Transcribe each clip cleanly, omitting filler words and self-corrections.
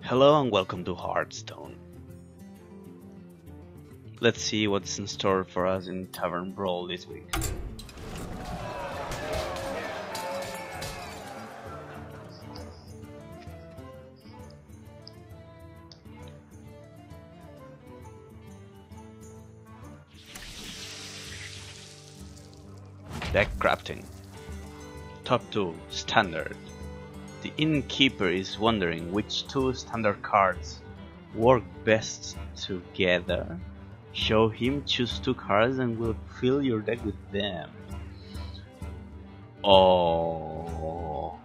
Hello and welcome to Hearthstone. Let's see what's in store for us in Tavern Brawl this week. Deck crafting. Top 2 Standard. The innkeeper is wondering which two standard cards work best together. Show him, choose two cards and we'll fill your deck with them. Oh,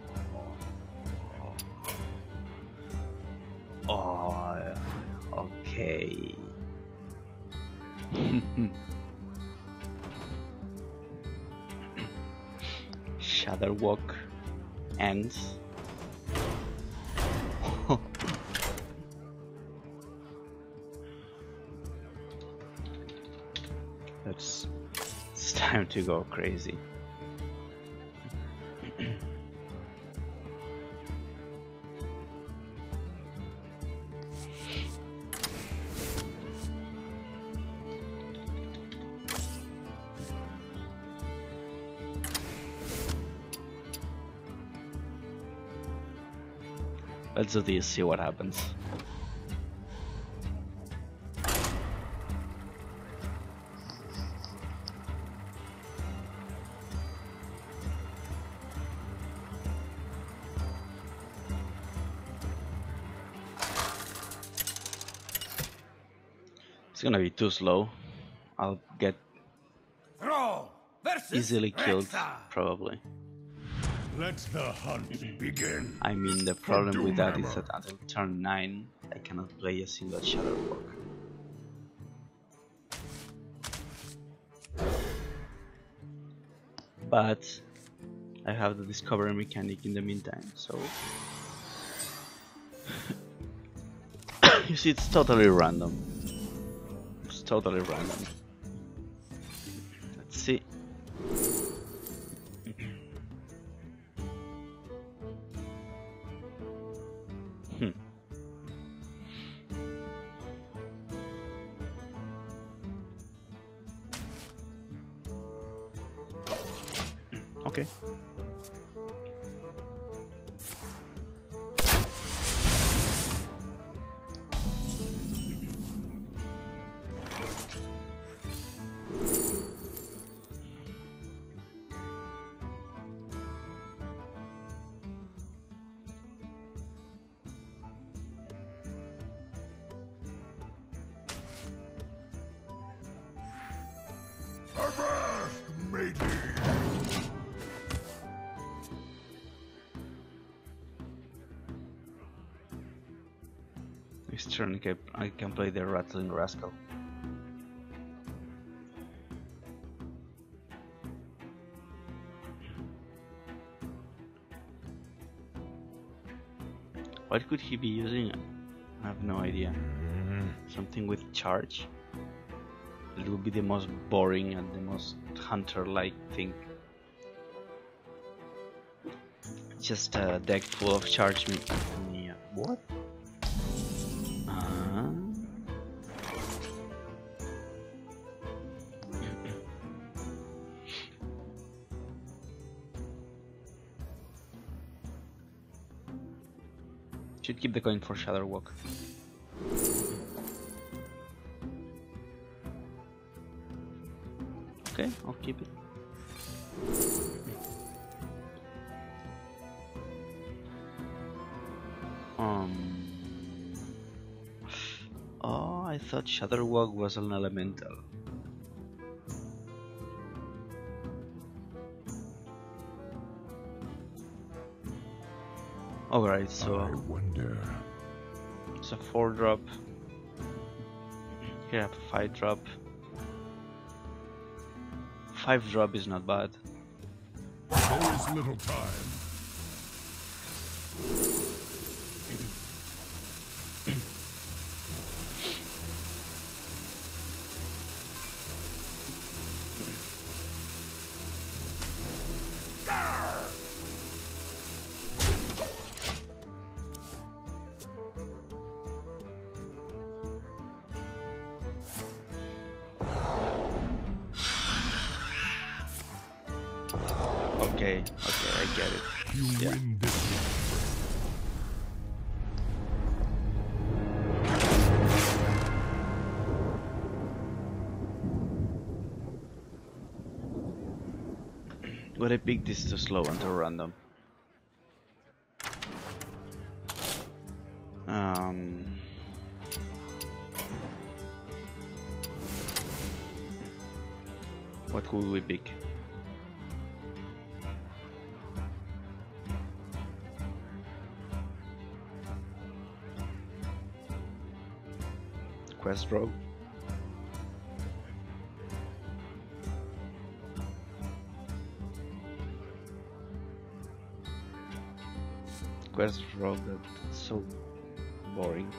okay. Shadowwalk ends. It's time to go crazy. Let's do this, see what happens. It's gonna be too slow. I'll get easily killed, probably. Let the hunt begin. I mean, the problem with that is that until turn 9, I cannot play a single Shadowwalk. But I have the discovery mechanic in the meantime, so you see, it's totally random. It's totally random. Let's see. Okay. Avast, matey! Next turn I can play the Rattling Rascal. What could he be using? I have no idea. Something with charge? It will be the most boring and the most hunter-like thing. Just a deck full of charge me. What? Should keep the coin for Shadowwalk. Okay, I'll keep it. Oh, I thought Shadowwalk was an elemental. Alright, so I wonder. It's a 4-drop. Here I have a 5-drop. 5-drop is not bad. There is little time. Okay, I get it. You Yeah. win this one. But I picked this too slow and too random. What could we pick? Quest Rogue? Quest Rogue, that's so boring.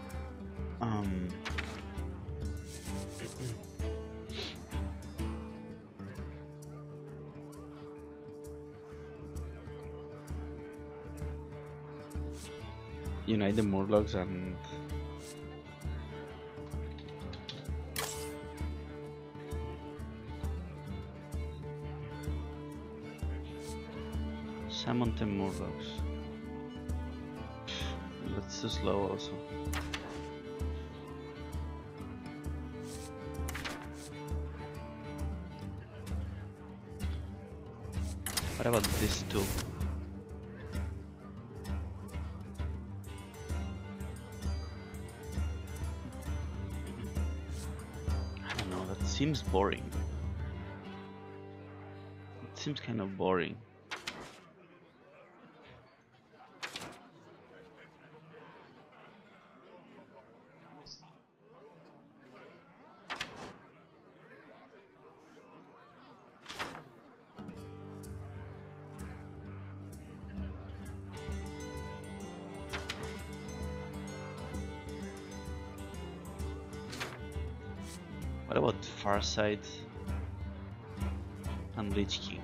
Unite the Murlocs and summon the Murlocs. That's too slow also. What about this too? I don't know, that seems boring. It seems kind of boring. What about Farsight and Lich King?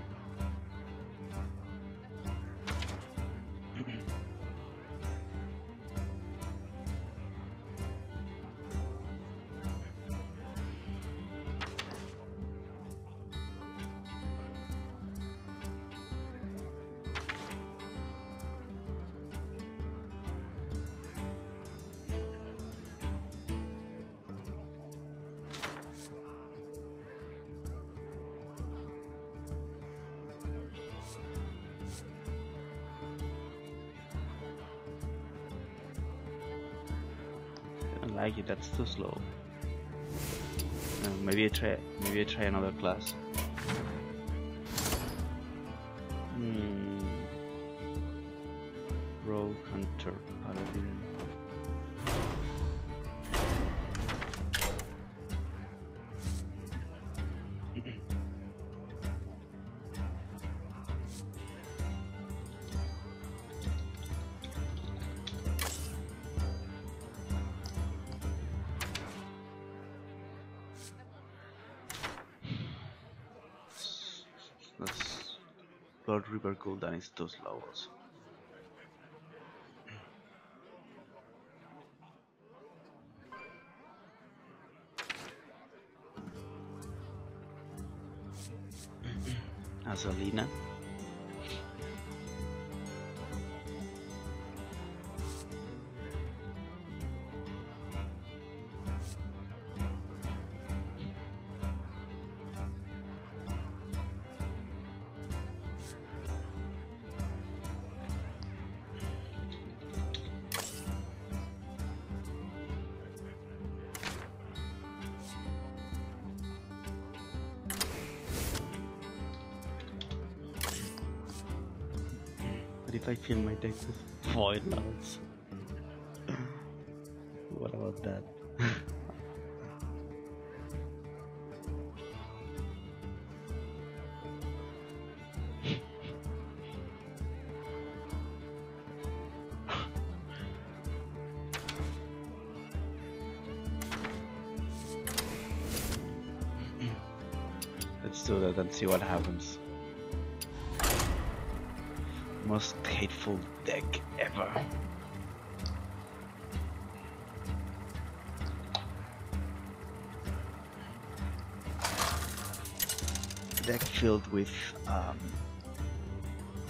I don't like it, that's too slow. Maybe I try another class. Rogue, Hunter, Paladin. That's Blood River cooldown is too slow also. Azalina. What if I fill my deck with Void Lords? What about that? Let's do that and see what happens. Most hateful deck ever. Deck filled with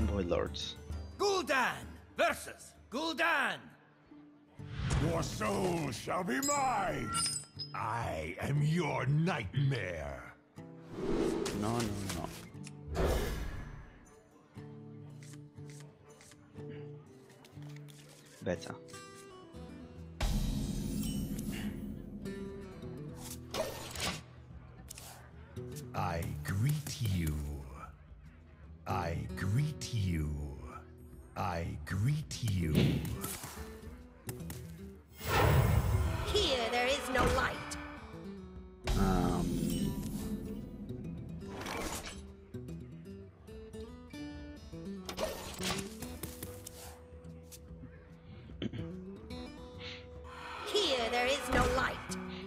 Void Lords. Gul'dan versus Gul'dan. Your soul shall be mine. I am your nightmare. No. Better. I greet you. I greet you. I greet you. Here there is no light. Here there is no light.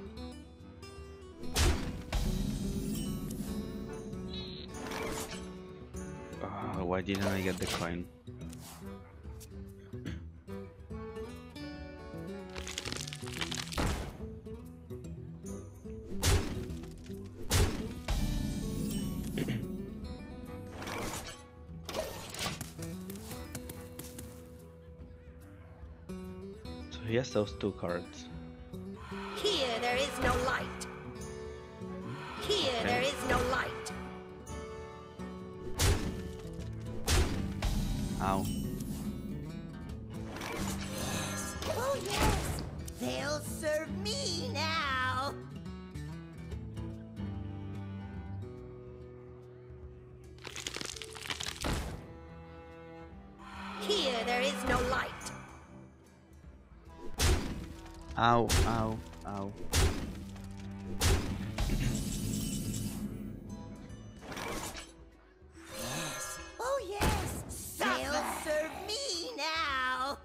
Why didn't I get the coin? So he has those 2 cards. Here there is no light. Here there is no light. Ow. Oh yes, they'll serve me now. Here there is no light. Ow. Oh yes, they'll serve me now.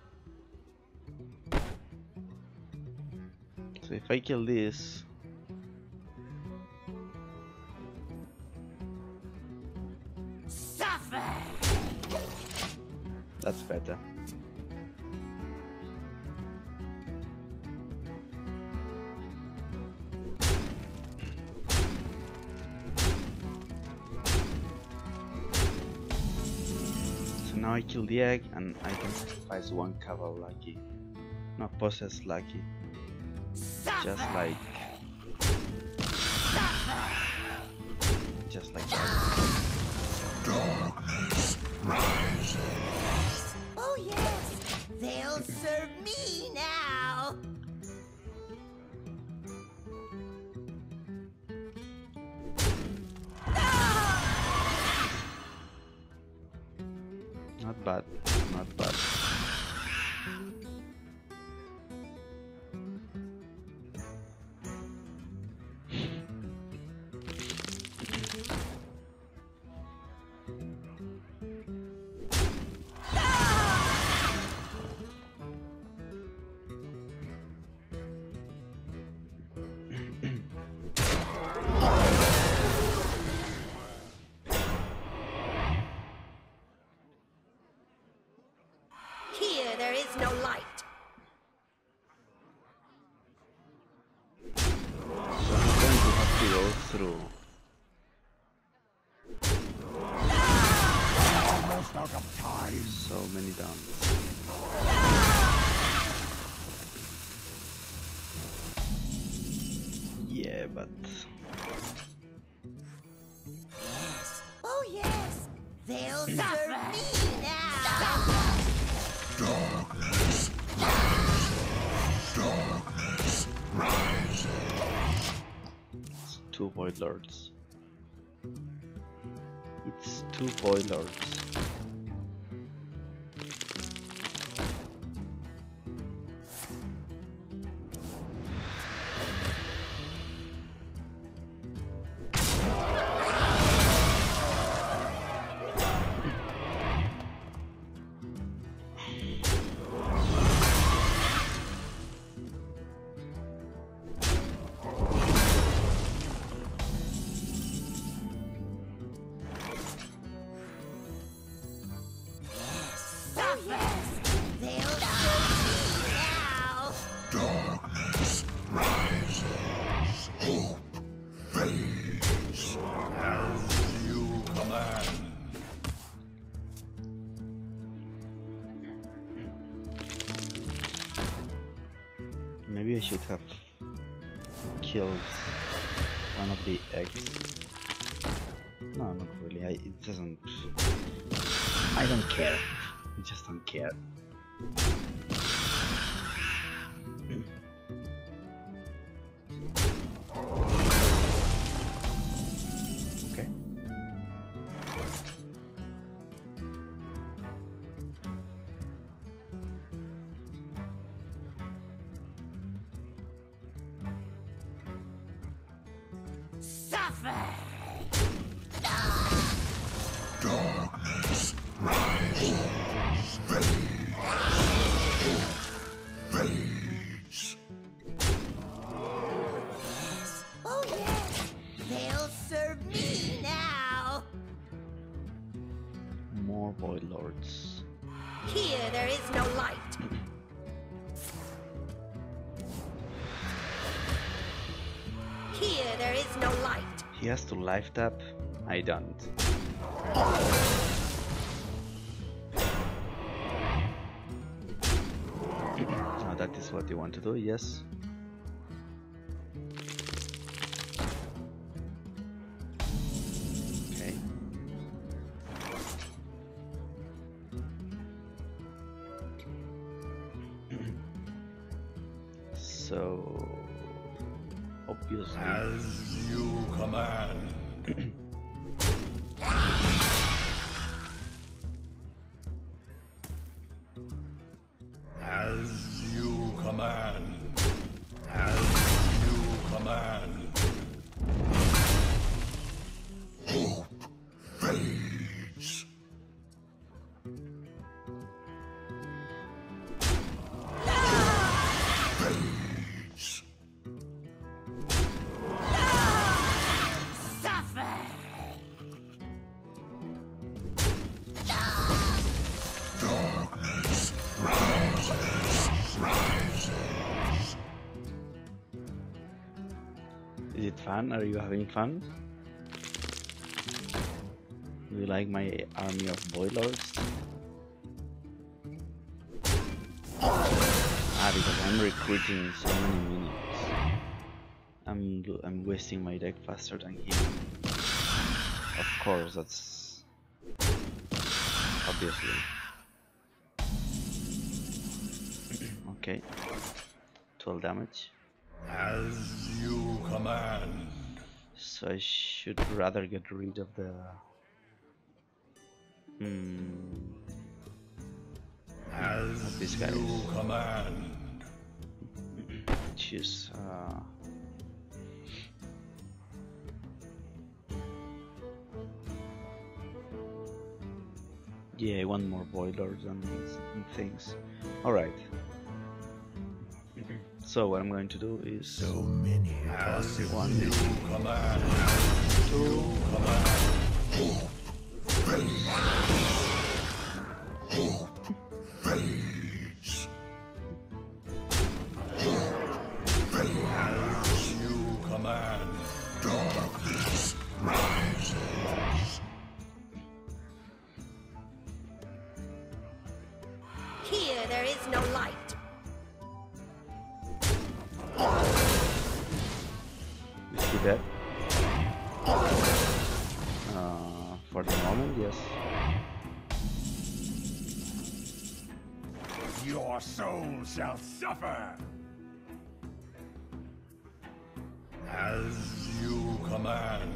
So if I kill this, Suffer. that's better. So now I kill the egg and I can sacrifice 1 Cabal Lucky. Not possess Lucky. Just like that. Darkness rises. Oh yes, they'll serve me now. Not bad. Not bad. Here there is no light. So I'm going to have to go through. Almost out of time. So many downs. Yeah, but Oh yes, they'll serve me now. Darkness rises. Darkness rises. it's 2 Void Lords. It's 2 Void Lords. Maybe I should have killed one of the eggs. No, not really. It doesn't. I don't care. I just don't care. Okay. Suffer! Darkness rises. Fades. Oh yes, they'll serve me now. More Void Lords. Here there is no light. Here there is no light. He has to life tap. I don't. Now that is what you want to do, yes. Okay. So obviously As you command. As you command. As you command. Hope fades. Fades. Suffer! Darkness rises. is it fun? Are you having fun? Do you like my army of Void Lords? Ah, because I'm recruiting so many minions. I'm wasting my deck faster than him. Of course, that's obviously. Okay, 12 damage. As you command. So I should rather get rid of the. As These guys. you command. Choose. Yeah, I want more Void Lords and things. Alright. So what I'm going to do is So many plus as 1, you command. 2, Hope fades. Hope fades. As you command. Darkness rises. Here there is no light. is he dead? For the moment, yes. Your soul shall suffer. As you command.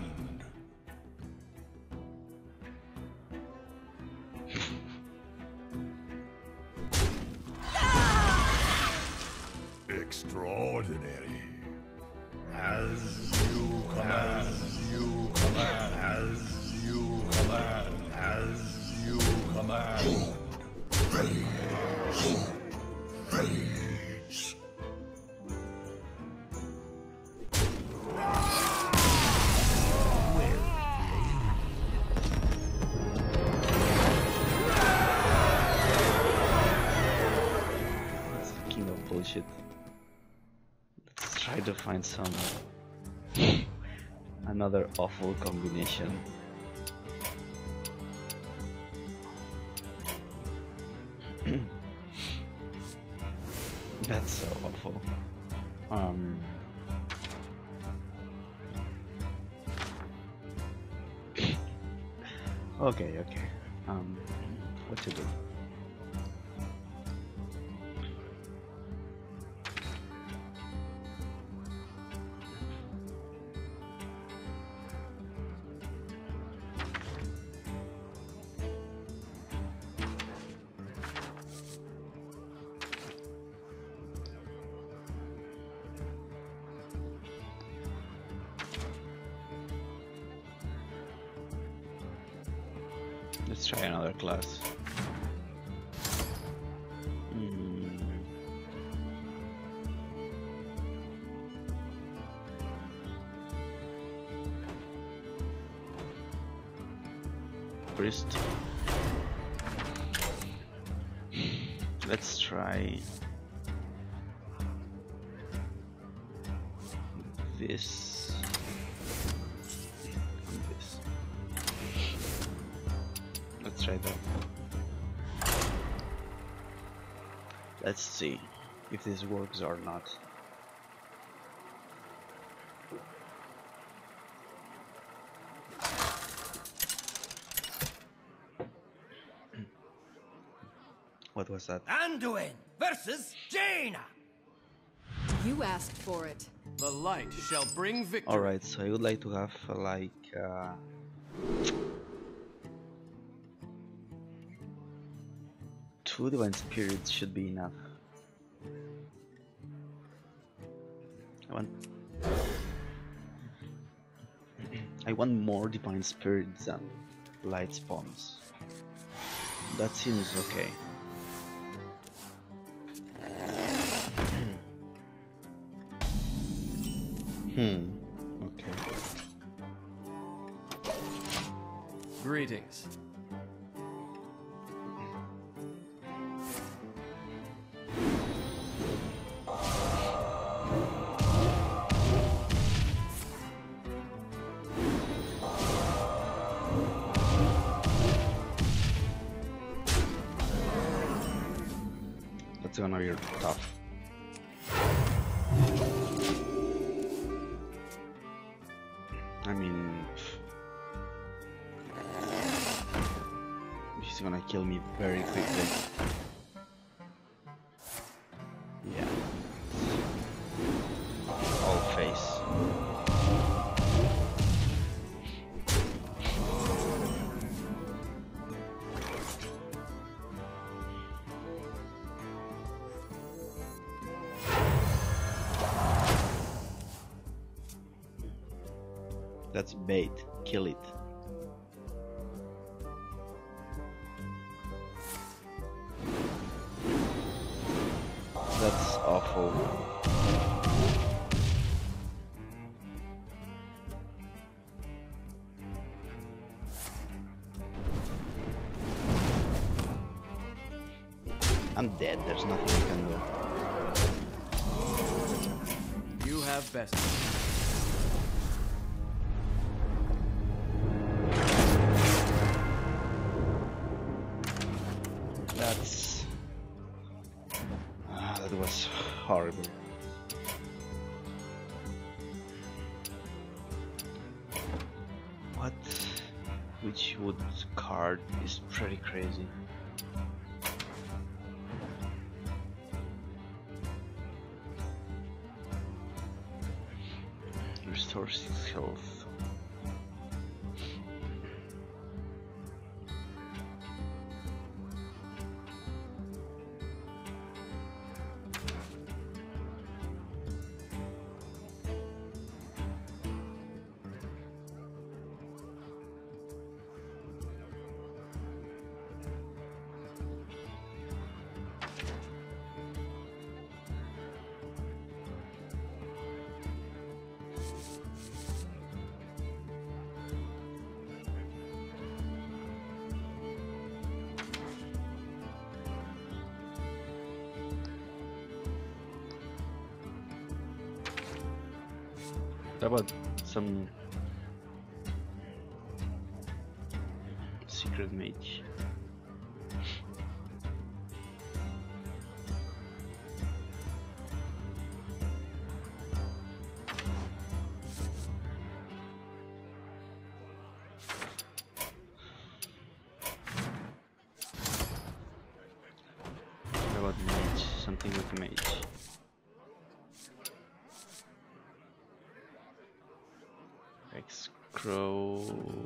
Extraordinary. As you command. As you command. As you command. As you command. Fades. Fades. That's the king of bullshit. Let's try to find some another awful combination. That's so awful. Um. Okay, okay. What to do? Let's try another class. Priest. Let's try this and this. Let's try that. Let's see if this works or not. What was that? Anduin versus Jaina. You asked for it. The light shall bring victory. Alright, so I would like to have like two divine spirits should be enough. I want more divine spirits than light spawns. That seems okay. Okay. Greetings. That's gonna be tough. I mean, he's gonna kill me very quickly. Yeah. All face. That's bait. Kill it. That's awful. I'm dead. There's nothing I can do. You have best. That was horrible. What? Which wood card is pretty crazy. Restore 6 health. How about some secret mage? something with the mage. X-Crow.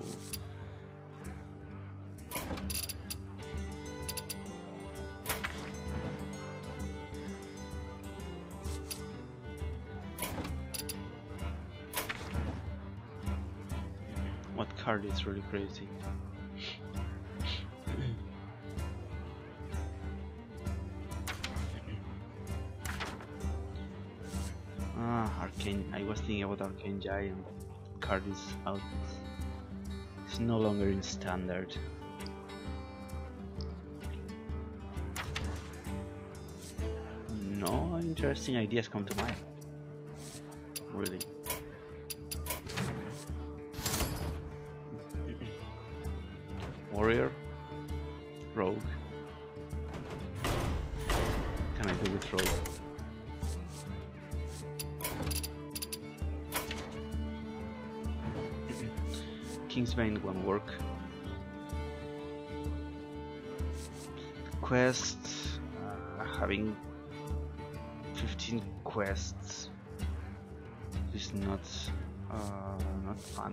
What card is really crazy? Arcane. I was thinking about Arcane Giant. Card is out. It's no longer in standard. No interesting ideas come to mind. Really. Warrior, rogue. What can I do with rogue? Kingsbane won't work. Quests, having 15 quests is not fun.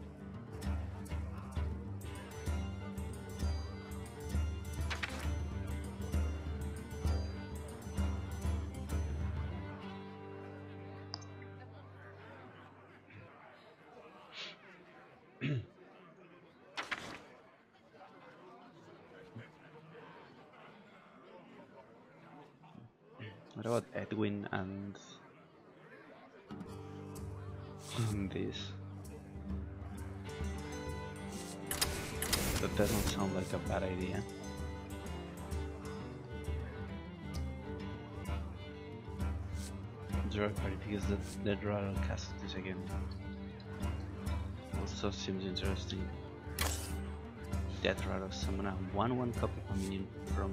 What about Edwin and this? That doesn't sound like a bad idea. Drug party because the rattle cast this again. Also seems interesting. Death rattle summon a 1/1 copy of a minion from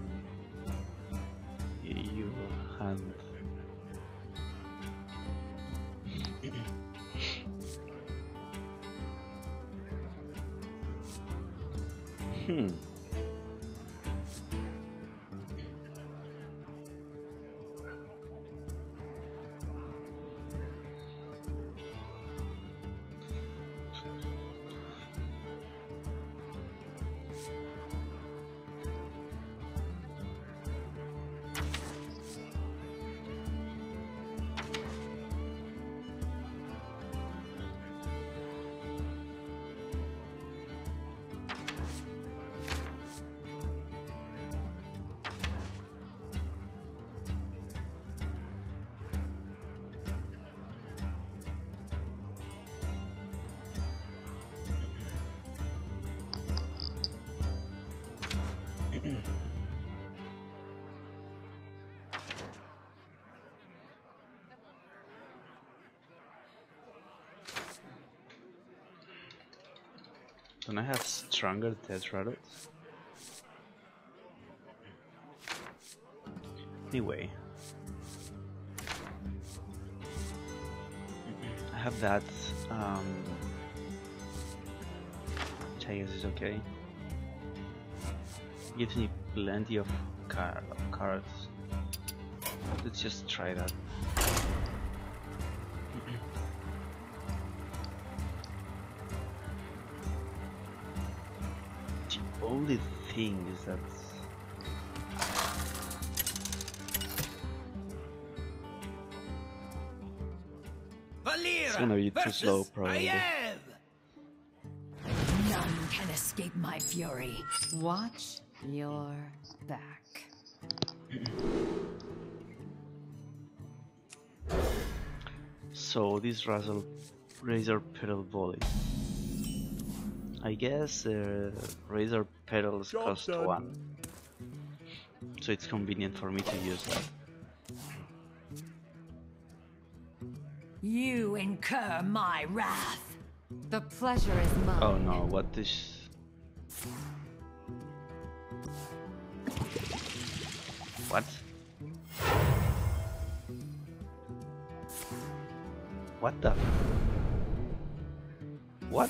your hand. Don't I have stronger death rattles? Anyway, I have that, which I guess is okay. Gives me plenty of cards. Let's just try that. The only thing is that it's gonna be too slow, probably. None can escape my fury. Watch your back. So this razor petal volley. I guess razor petals cost 1, so it's convenient for me to use that. You incur my wrath. The pleasure is mine. Oh no, what is... What? What the... What?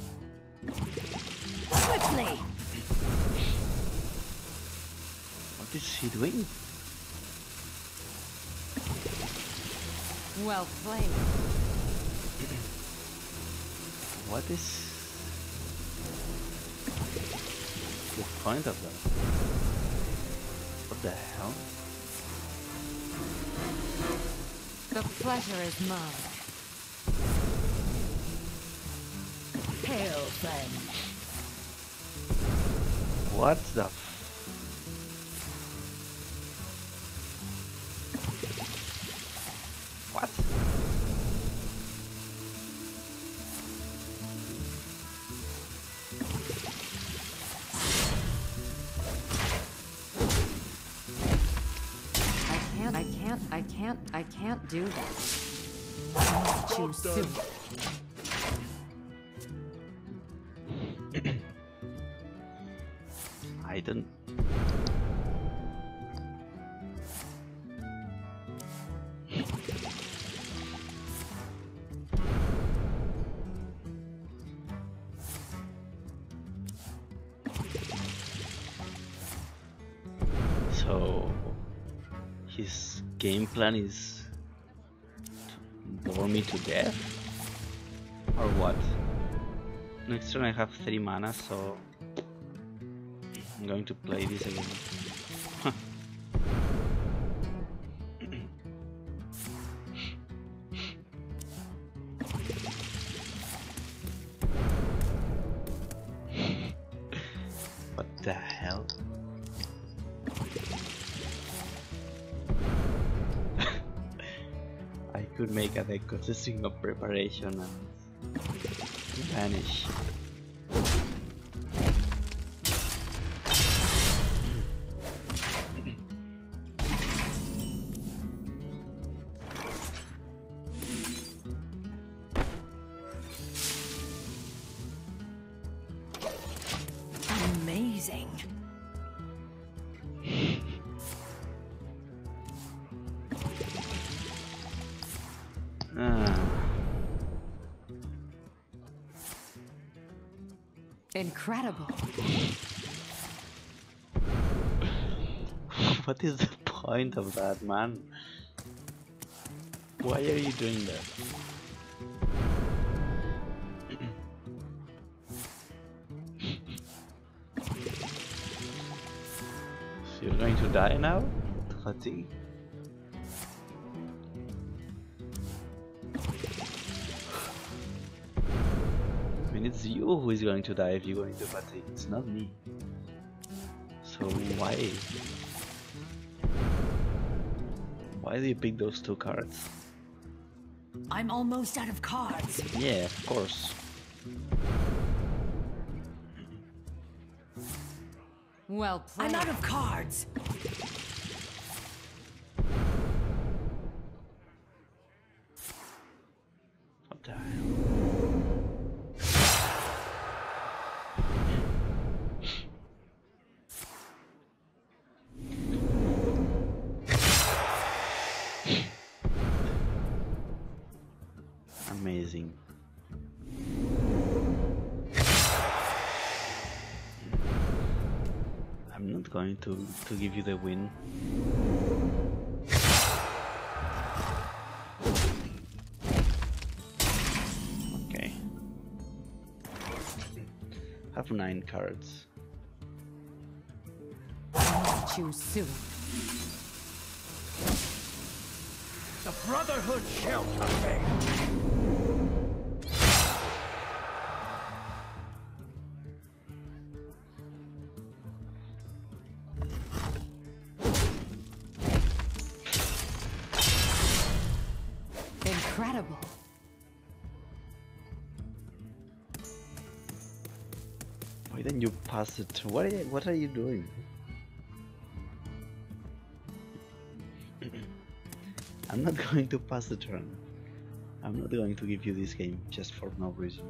Swiftly. What is he doing? Well played. What is the point of that? What the hell? The pleasure is mine. Hail, friend. What the What? I can't do that. I must choose soon. I don't. So his game plan is to bore me to death, or what? Next turn I have 3 mana, so I'm going to play this again. What the hell? I could make a deck consisting of preparation and vanish. Amazing. Incredible. What is the point of that, man? Why are you doing that? So you're going to die now? Fatigue? I mean, it's you who is going to die if you go into fatigue, it's not me. So why? Why do you pick those 2 cards? I'm almost out of cards. Yeah, of course. Well played. I'm out of cards. What the hell? Amazing. I'm not going to give you the win. Okay. Have 9 cards. I must choose soon. The Brotherhood shall prevail. Incredible. Why didn't you pass it? What are you doing? I'm not going to pass the turn. I'm not going to give you this game just for no reason.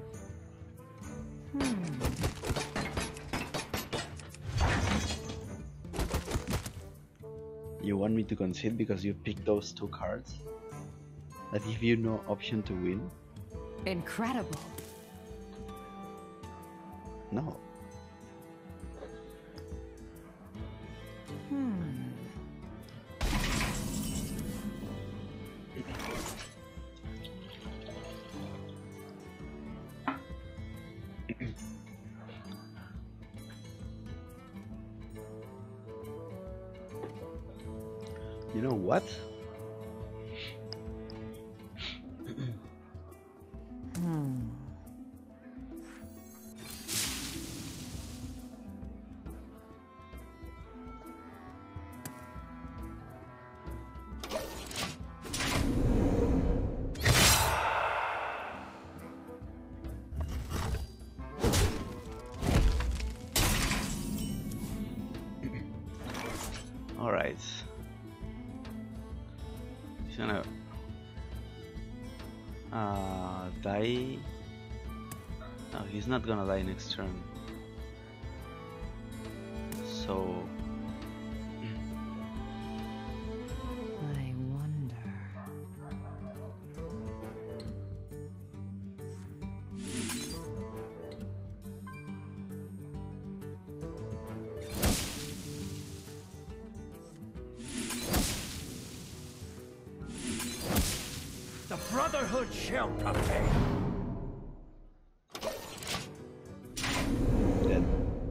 You want me to concede because you picked those 2 cards that give you no option to win? Incredible. No. You know what? Alright. He's gonna die. No, he's not gonna die next turn. So I wonder. The Brotherhood shall prevail. dead.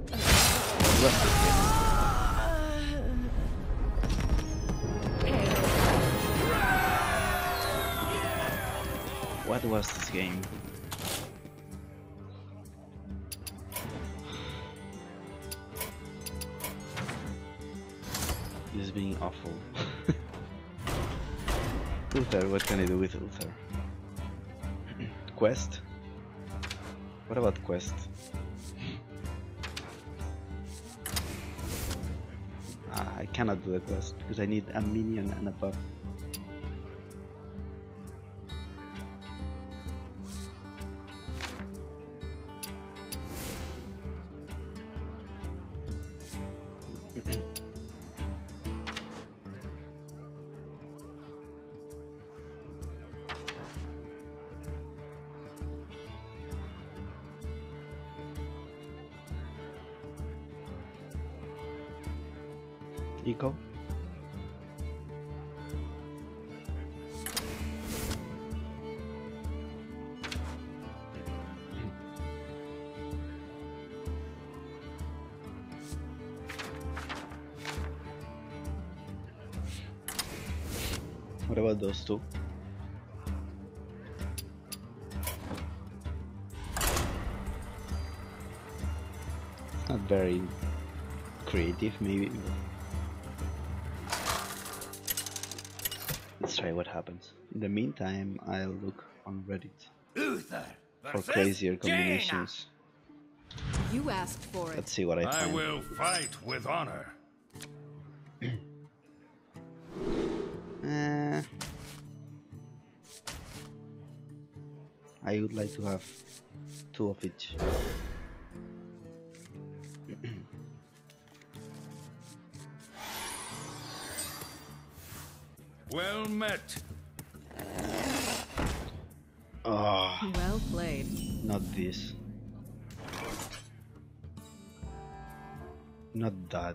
What was this game? This is being awful. Uther, what can I do with Uther? Quest? What about Quest? I cannot do the quest because I need a minion and a buff. Eco. What about those two? It's not very creative, maybe. Let's try what happens. In the meantime, I'll look on Reddit Uther for versus crazier Jaina. combinations. You asked for it. Let's see what I I find. will fight with honor. I would like to have two of each. Well met. Oh, Well played. not this. Not that.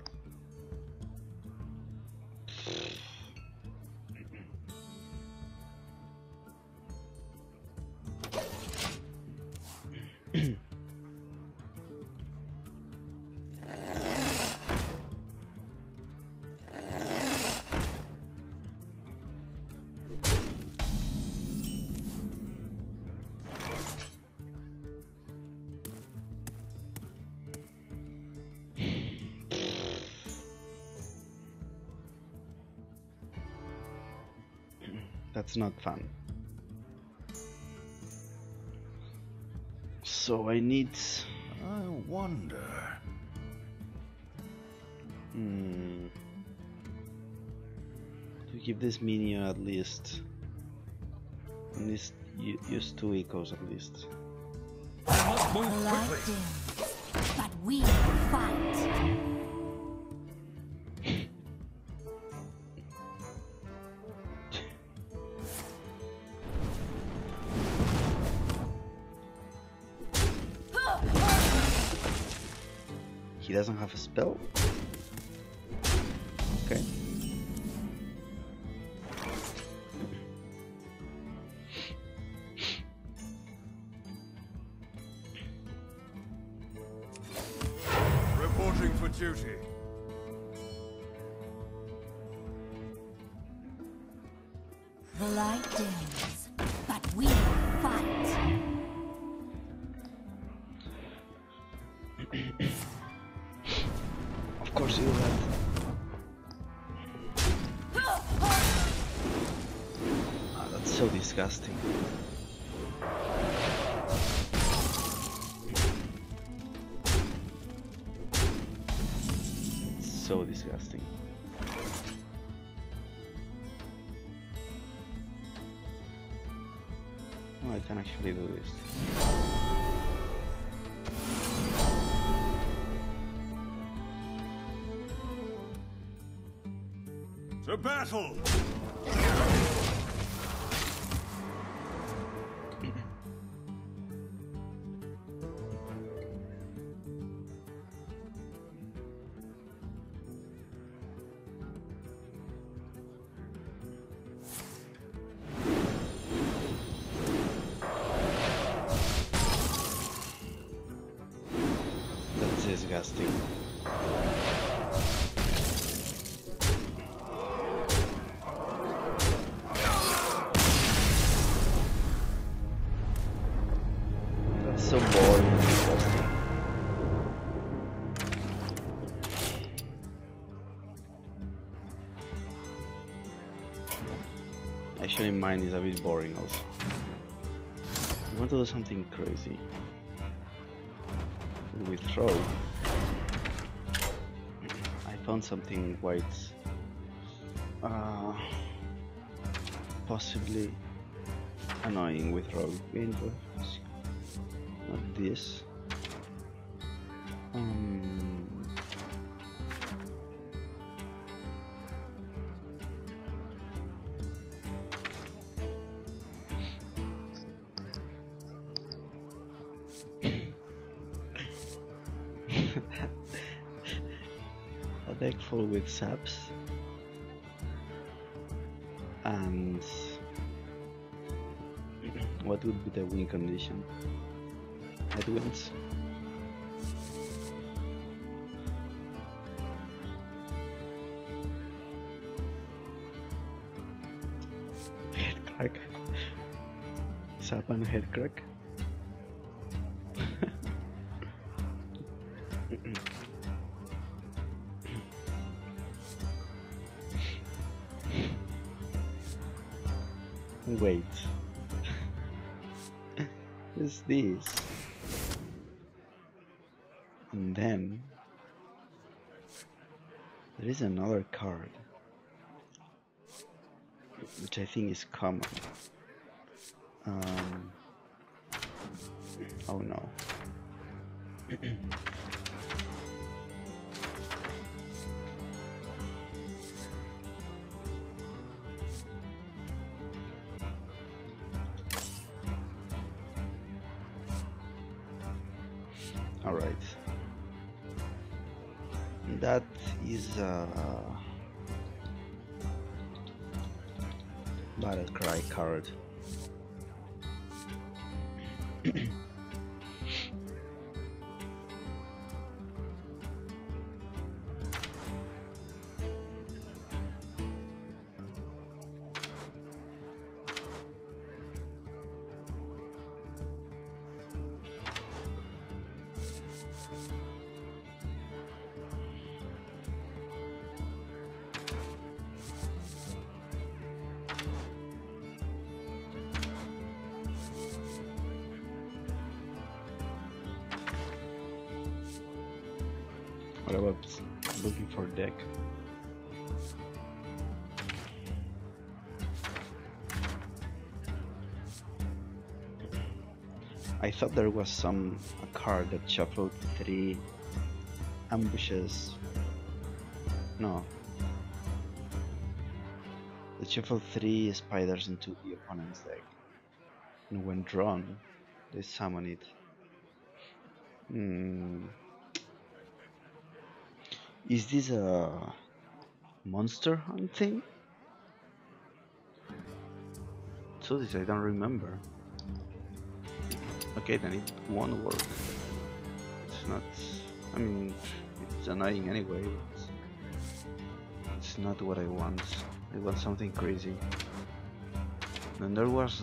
That's not fun. So I need... I wonder. to give this minion at least use 2 echoes at least. I must move Light quickly. dims, but we fight. He doesn't have a spell? Okay. Reporting for duty. The light dims, but we fight. Of course you do that. Ah, that's so disgusting. It's so disgusting. Oh, I can actually do this. To battle! That's disgusting. That's so boring and disgusting. Actually, mine is a bit boring also. I want to do something crazy. With throw, I found something quite possibly annoying with rogue gameplay. Not this. A deck full with saps and what would be the win condition? Headwinds. Head crack. Sap and head crack. Wait. What's this? And then there is another card which I think is common. Oh no. All right. That is Battle Cry card. What about looking for deck? I thought there was a card that shuffled 3 ambushes. No. It shuffled 3 spiders into the opponent's deck. And when drawn, they summon it. Is this a monster hunt thing? So this I don't remember. Okay, then it won't work. It's not. I mean, it's annoying anyway. It's not what I want. I want something crazy. Then there was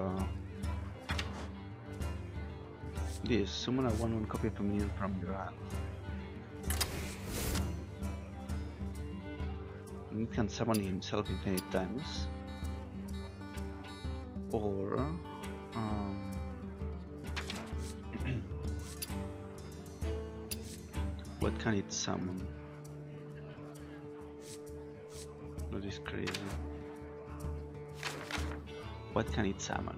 this summon a 1/1 copy of a minion from your hand. He can summon himself infinite times, or what can it summon? That is crazy. What can it summon?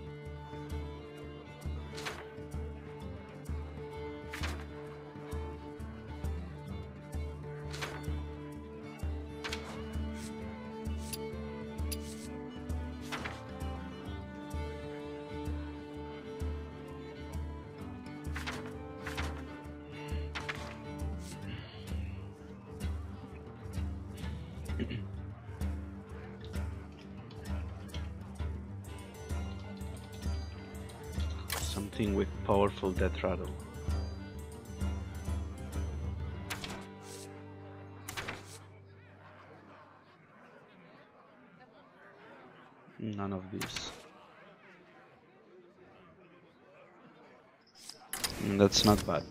Something with powerful death rattle. None of these. That's not bad.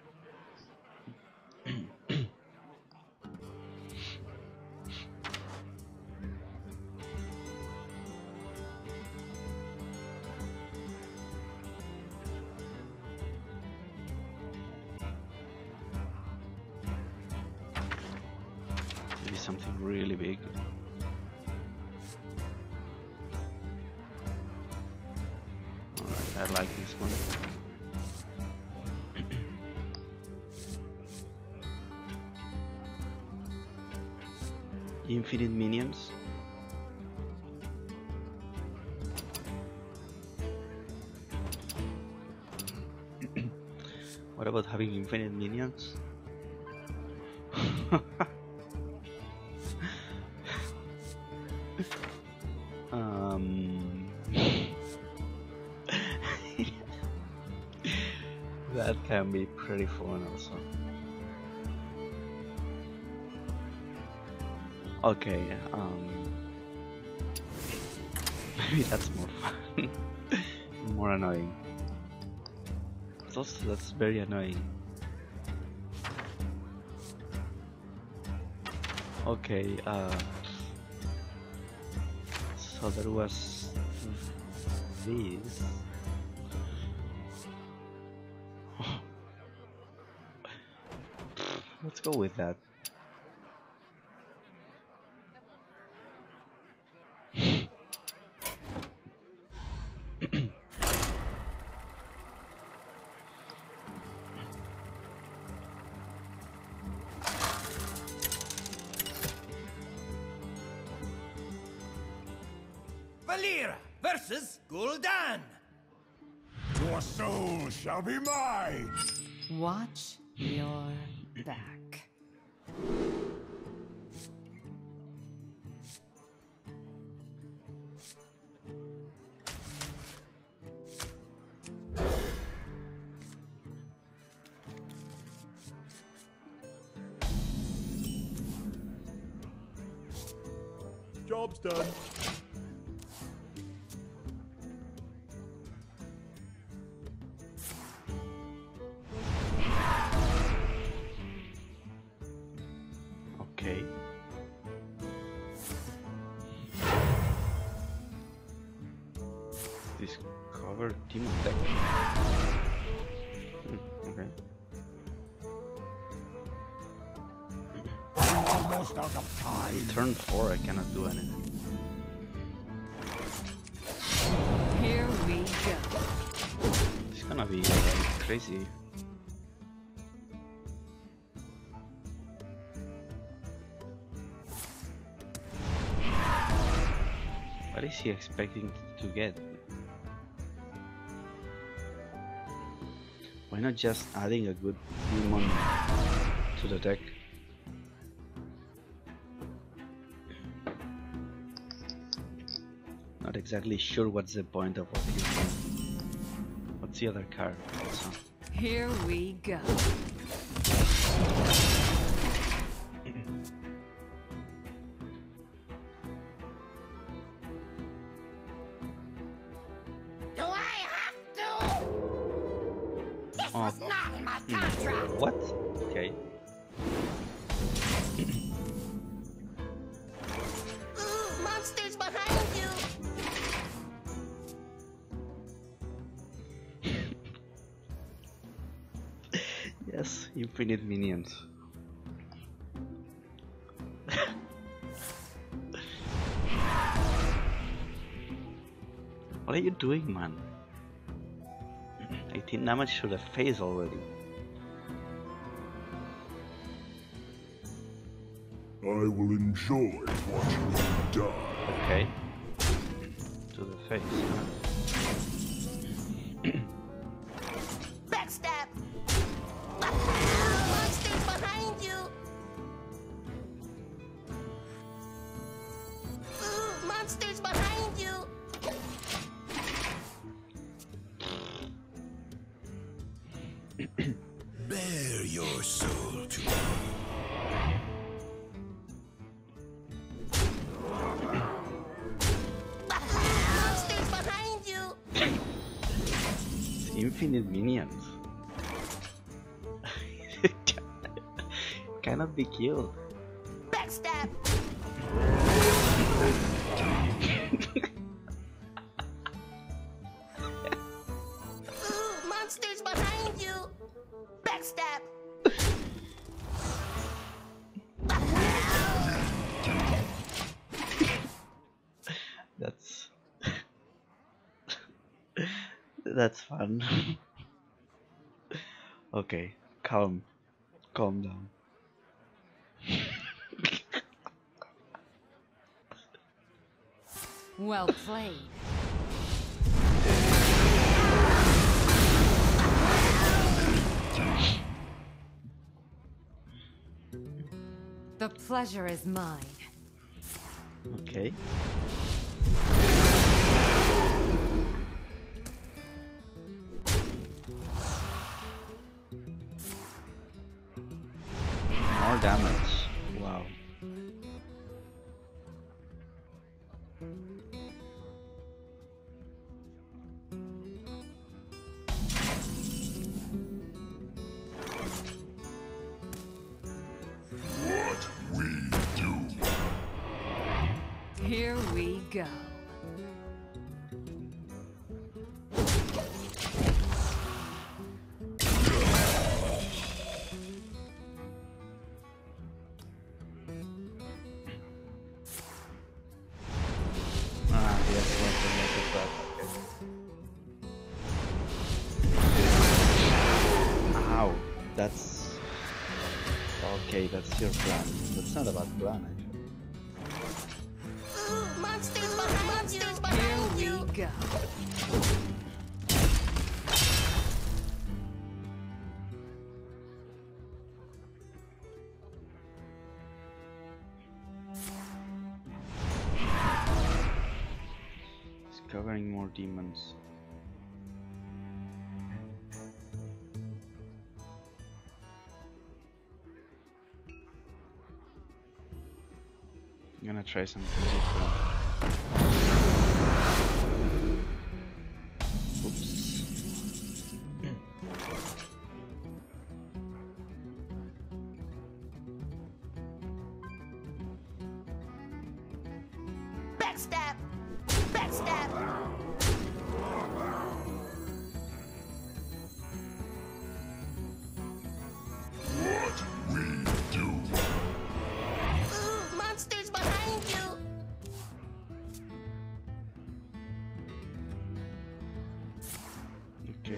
Maybe something really big. Alright, I like this one. Infinite minions. What about having infinite minions? That can be pretty fun also. Okay, maybe that's more fun. More annoying. That's very annoying. Okay, so there was this. Let's go with that. Valeera versus Gul'dan. Your soul shall be mine! Watch your back. Job's done. Okay. Discover team deck. Okay. Almost out of time. Turn 4, I cannot do anything. Here we go. It's gonna be crazy. What is he expecting to get? Why not just adding a good demon to the deck? Not exactly sure what's the point of what he's doing. What's the other card also? Here we go. was not in my contract. What? Okay. Ooh, monsters behind you. Yes, infinite minions. What are you doing, man? 18 damage to the face already. I will enjoy watching you die. Okay. To the face. Backstab. Monsters behind you. Ooh, monsters behind you. Bare your soul to me. Monsters behind you. Infinite minions. Cannot be killed. Backstab. Ooh, monsters behind you. Backstab. That's that's fun. Okay, calm down. Well played. The pleasure is mine. Okay. More damage. Wow. What we do. Here we go. Ah, yes, want to make it back. Okay. Ow, that's okay. That's your plan. That's not about plan, actually. Ooh, monsters behind you. Monsters Here behind we you. go. Discovering more demons. I'm gonna try something different. Oops. Backstab. Backstab. What we do. Ooh, monsters behind you. Okay.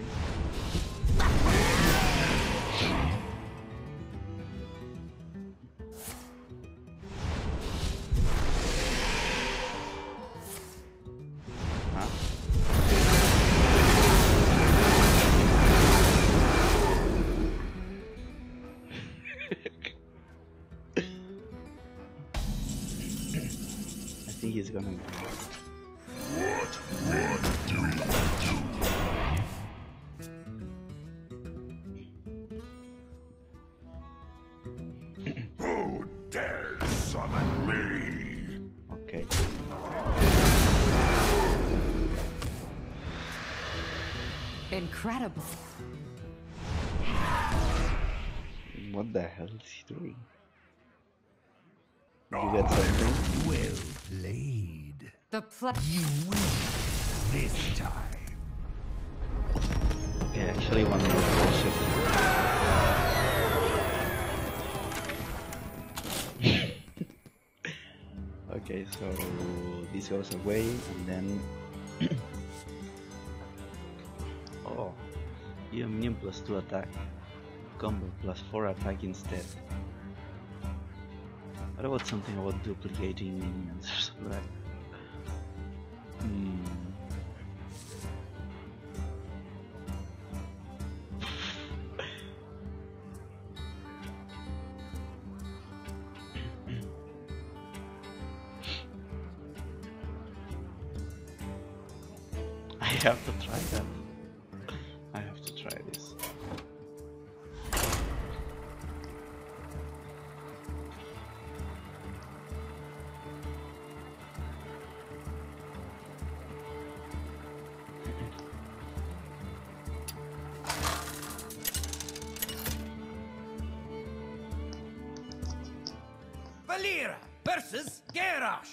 Huh? I think he's gonna. What do we do? Who dares summon me? Okay. Incredible. What the hell is he doing? Did you get something? Well played. The You win this time. Okay, actually one more bullshit. Okay, so this goes away and then oh, you immune +2 attack, combo +4 attack instead. What about something about duplicating minions or something like that? I have to try that. I have to try this. Valeera versus Garrosh.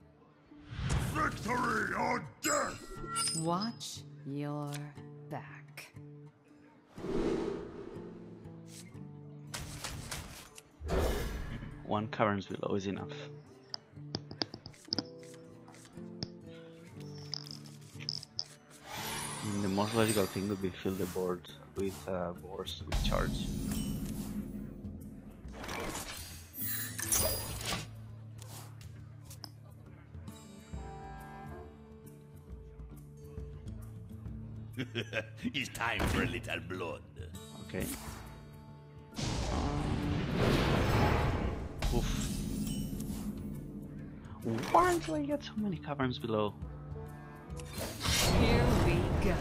Victory or death! Watch your back. One caverns below is enough. The most logical thing would be fill the board with boars with charge. It's time for a little blood. Okay. Oof. Why do I get so many caverns below? Here we go.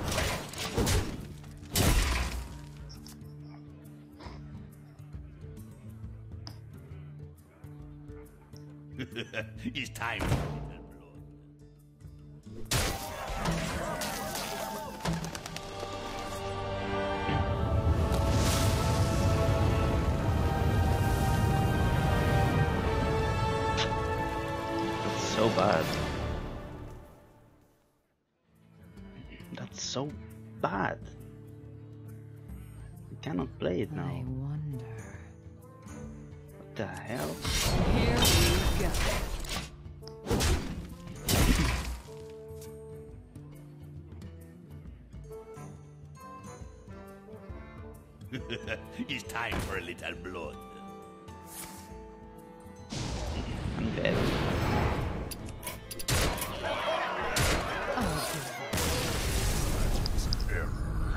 It's time for a little blood. That's so bad. That's so bad. We cannot play it now. I wonder. What the hell? Here we go. It's time for a little blood. I'm dead. Error.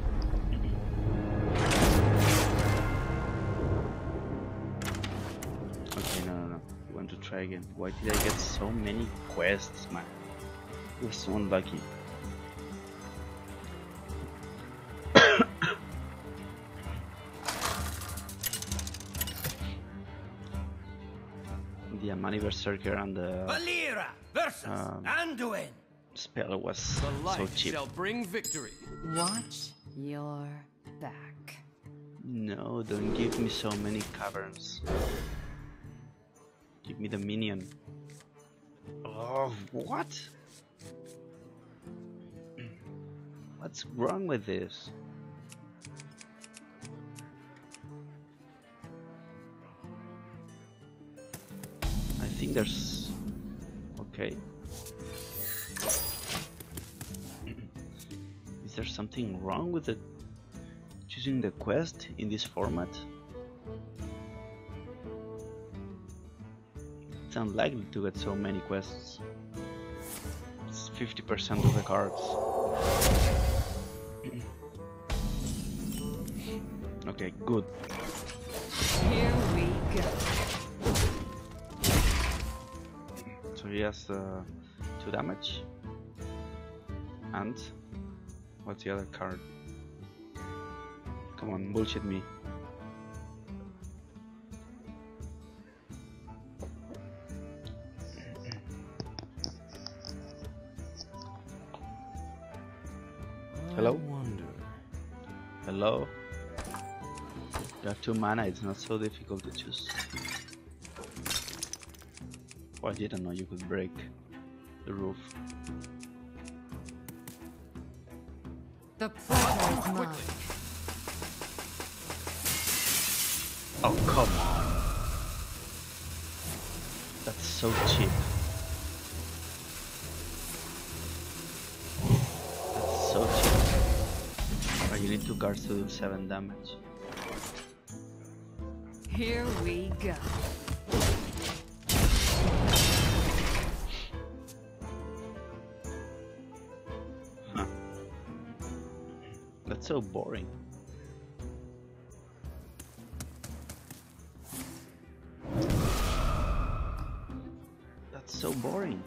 Okay, no. We want to try again. Why did I get so many quests, man? I was so unlucky. The Amani Berserker and the Valeera versus Anduin. spell was The so light cheap. shall bring victory. Watch your back. No, don't give me so many caverns. Give me the minion. Oh, what? What's wrong with this? I think there's... Okay. Is there something wrong with it? Choosing the quest in this format? It's unlikely to get so many quests. It's 50% of the cards. Okay, good. Here we go. So he has 2 damage. And what's the other card? Come on, bullshit me. Hello? I wonder. Hello? You have 2 mana, it's not so difficult to choose. Oh, I didn't know you could break the roof. The pleasure is mine. Oh, come on. That's so cheap. That's so cheap. Oh, you need 2 cards to do 7 damage. Here we go. Huh. That's so boring. That's so boring.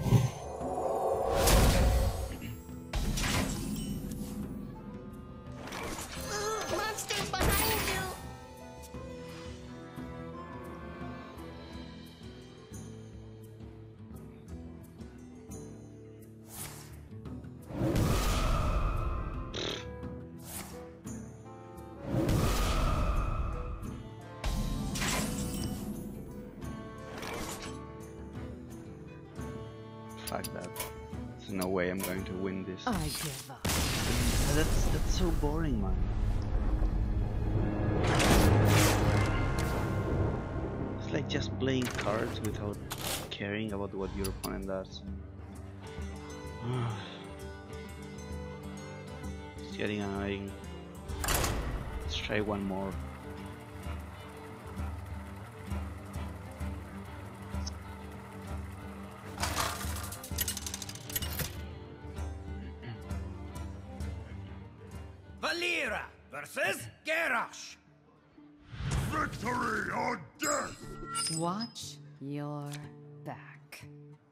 Monsters behind you! Fuck that. There's no way I'm going to win this. I give up. That's so boring, man. It's like just playing cards without caring about what your opponent does. It's getting annoying. Let's try one more. Valera versus Garrosh. Victory or death! Watch your back.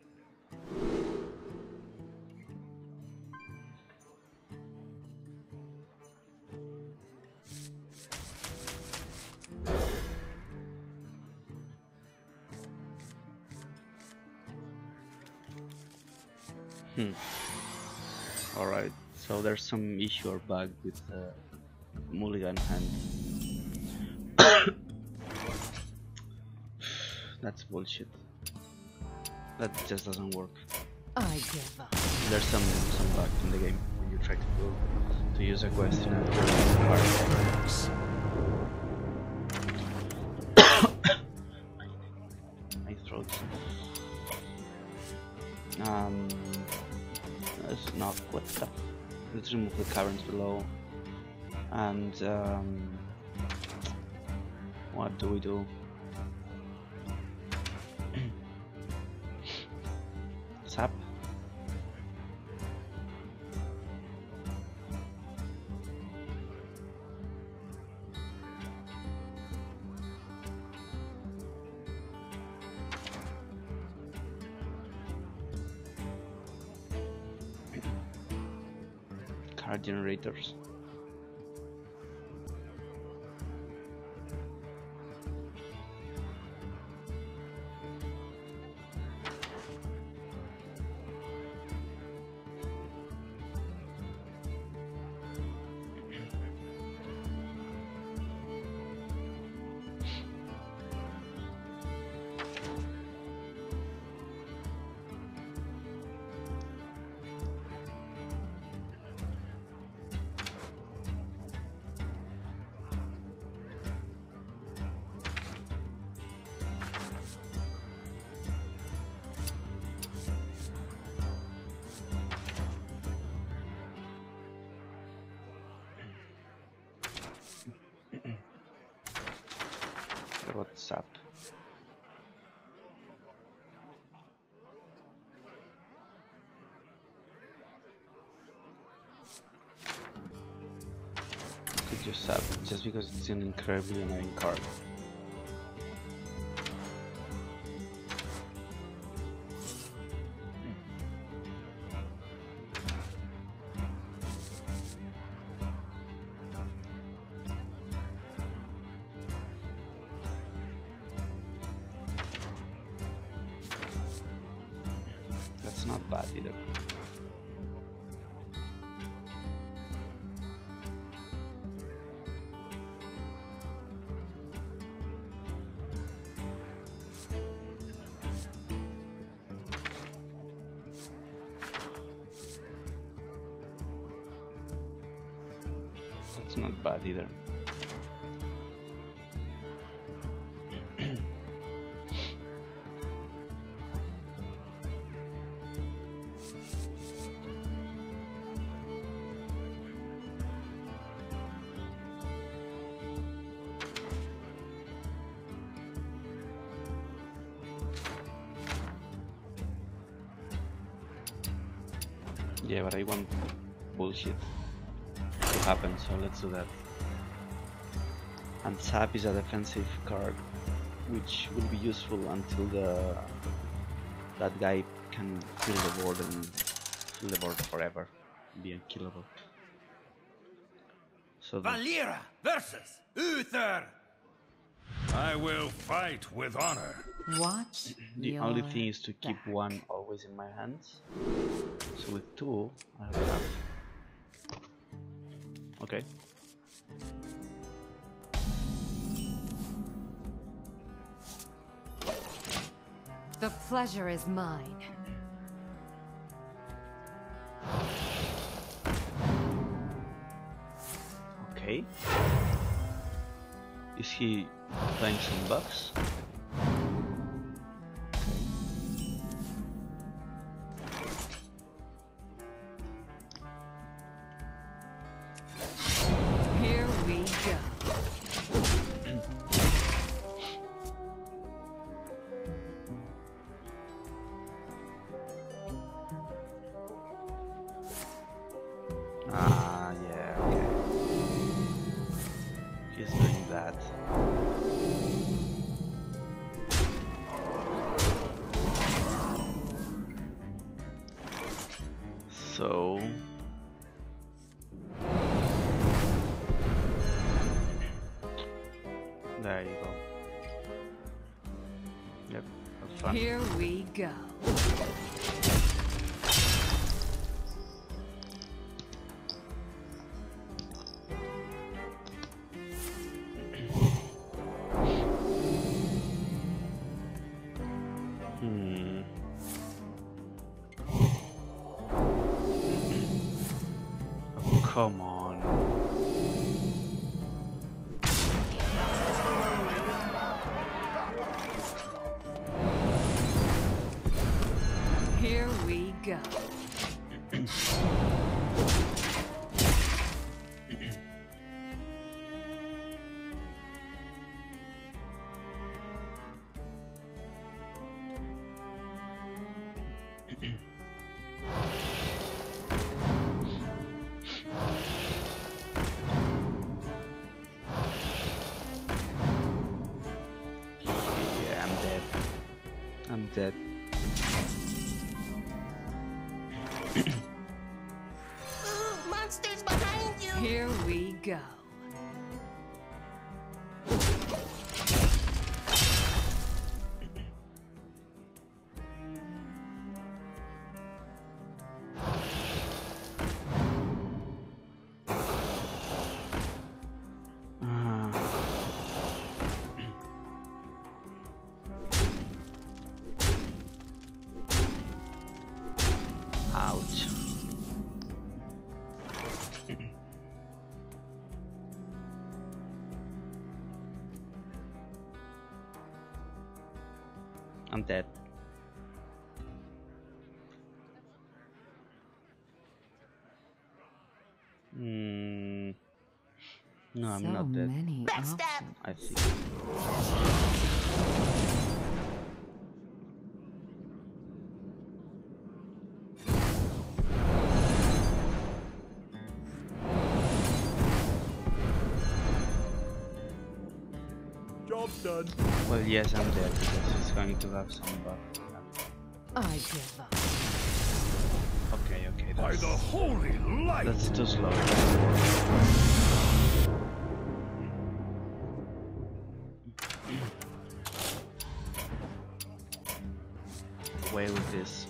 Alright, so there's some issue or bug with the mulligan hand. That's bullshit. That just doesn't work. I give up. There's some bug in the game when you try to use a quest in a my throat. Let's not what the. Let's remove the caverns below. And what do we do? Sap. Card generators. What's up? Could just sap just because it's an incredibly annoying card. That's not bad either. not bad either. Yeah, but I want bullshit to happen, so let's do that. And Sap is a defensive card, which will be useful until that guy can fill the board and fill the board forever, be unkillable. So Valeera versus Uther. I will fight with honor. Watch the your only thing is to keep back. one always in my hands. So with two, I have enough. Okay. The pleasure is mine. Okay. Is he playing some bucks? Here we go. Ah, yeah, okay. He's doing that. So... there you go. Yep, that's fun. Here we go. Oh, come on. Here we go. Yeah, I'm dead. I'm dead. Ooh, monsters behind you! Here we go. Ouch. I'm dead. No, I'm So not dead. many Backstab! options. I see. Job's done. Well, yes, I'm dead because he's going to have some buff. I give up. Okay, okay, By the holy light! that's too slow. Away with this.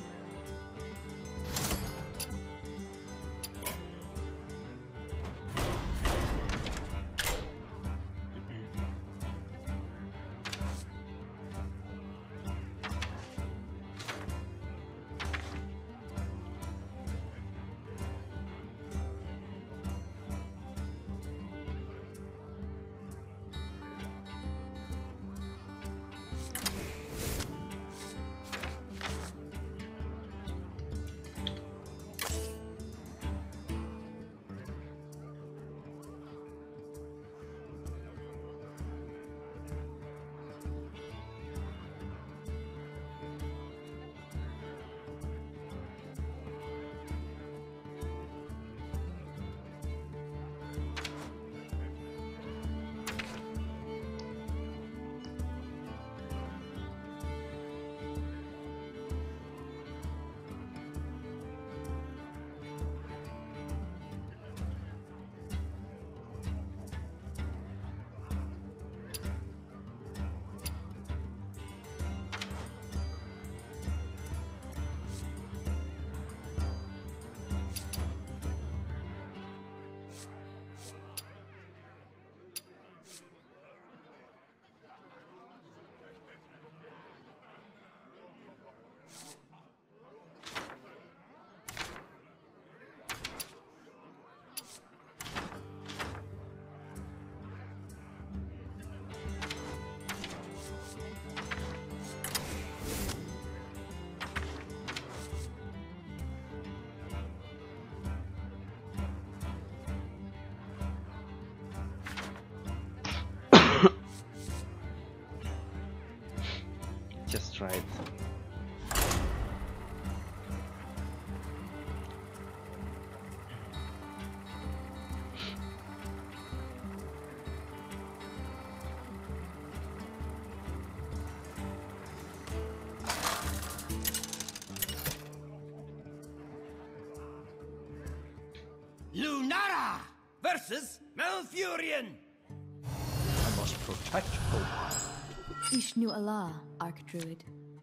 Lunara versus Malfurion. I must protect Hope. Ishnu Allah, Archdruid.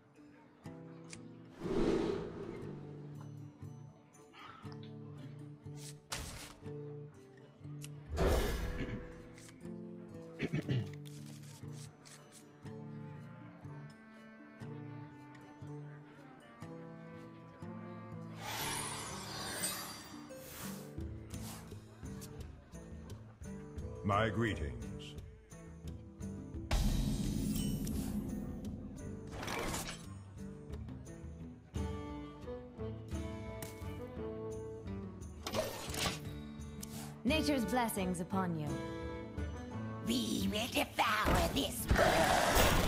My greetings. Nature's blessings upon you. We will devour this world.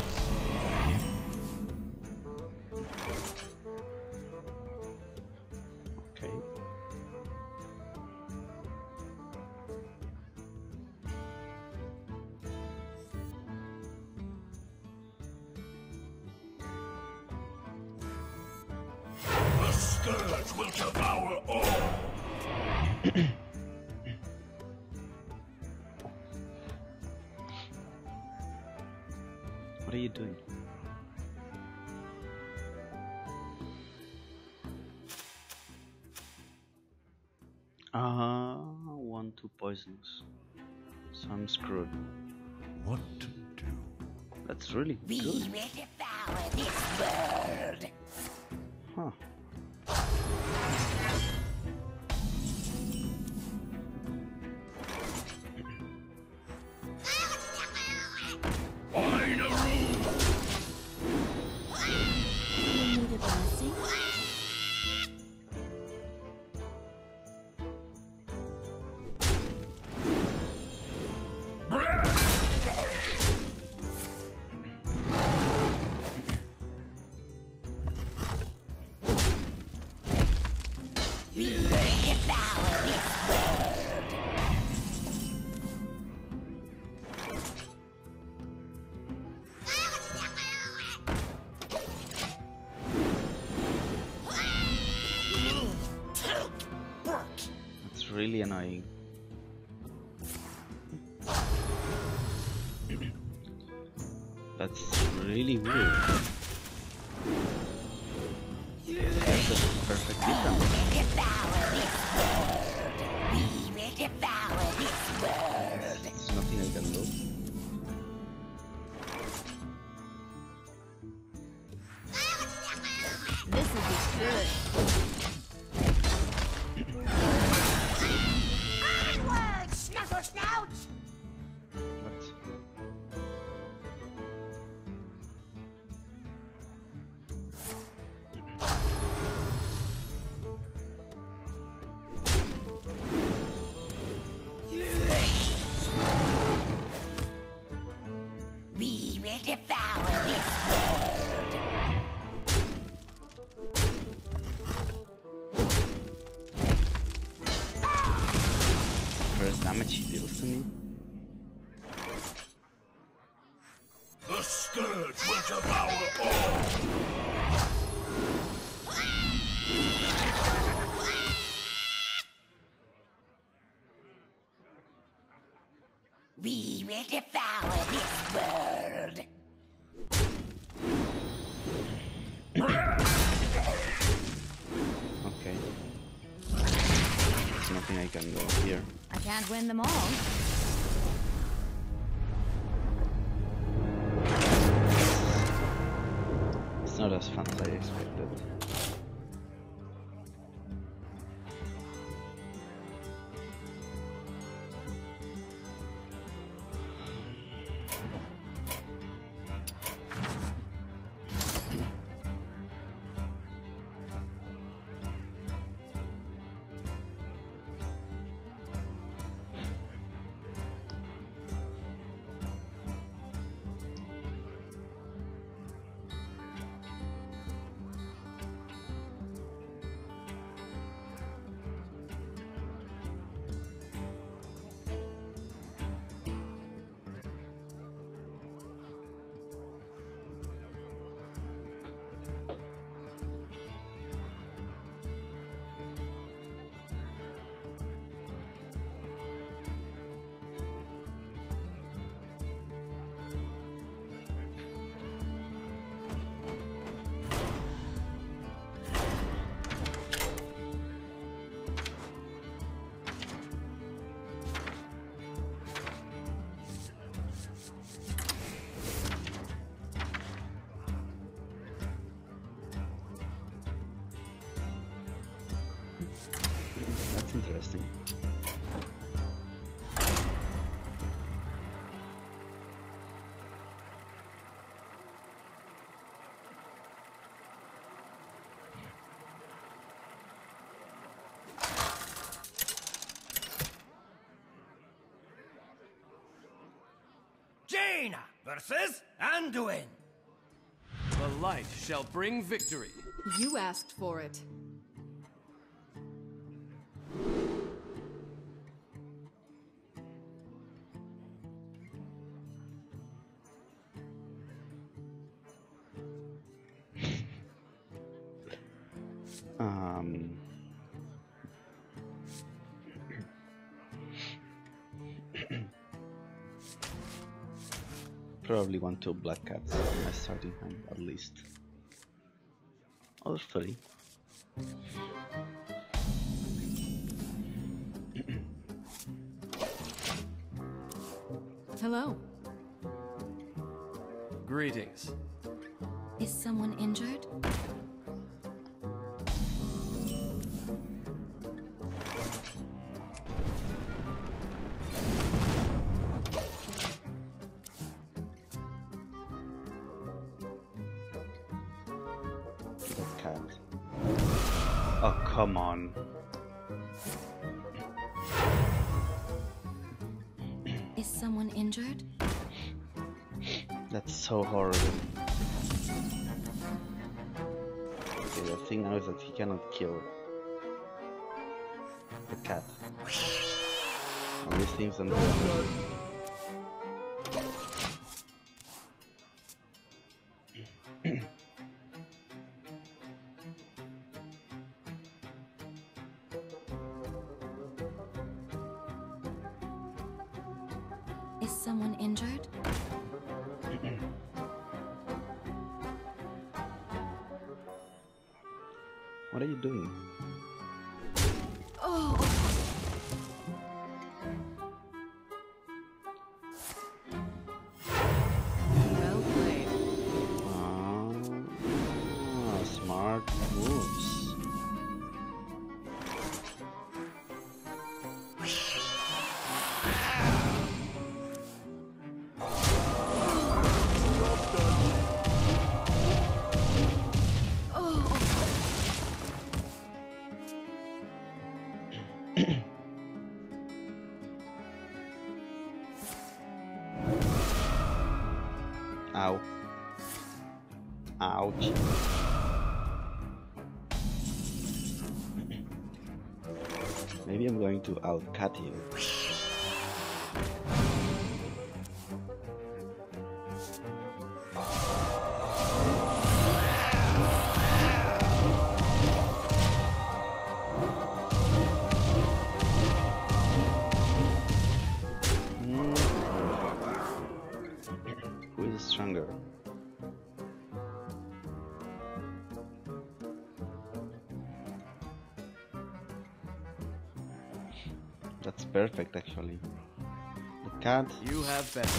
Okay. The scourge will devour all. What are you doing? One, two poisons. So I'm screwed. What to do? That's really We good. will devour this world. Huh. You need a blessing? We will devour this world. That's really annoying. That's really weird. That's a perfect defense. Devour this world. We will devour this world. There's nothing I can do. This will be good. Onward, Snuffle Snout! What? We will devour this world. First damage he deals to me. The scourge will devour all. We will devour this world. Okay. There's nothing I can go here. I can't win them all. It's not as fun as I expected. That's interesting. Jaina versus Anduin. The light shall bring victory. You asked for it. Probably 1-2 black cats in my starting hand, at least. Or 3. Hello. Greetings. Is someone injured? Cat. Oh, come on. Is someone injured? That's so horrible. Okay, the thing now is that he cannot kill the cat. And these things don't do anything. Is someone injured? What are you doing? Oh! Well played. Smart moves. Ow. Ouch. Maybe I'm going to out-cut you. Who is stronger? That's perfect, actually. The cat You have been.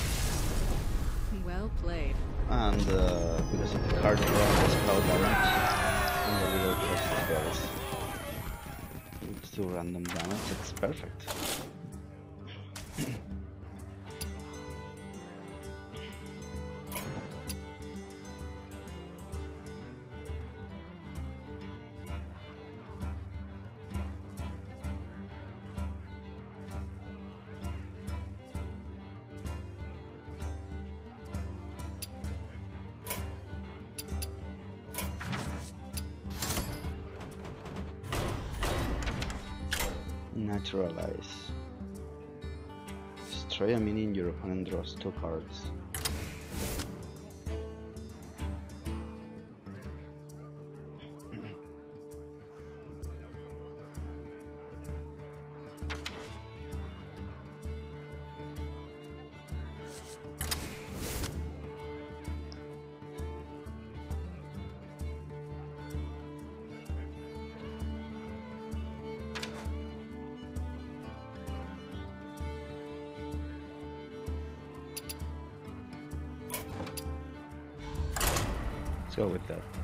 Well played. and because of the card draw, the spell damage and the little cost spells. It's 2 random damage. It's perfect. Naturalize. Destroy a minion, your opponent draws 2 cards. Let's go with that. Well,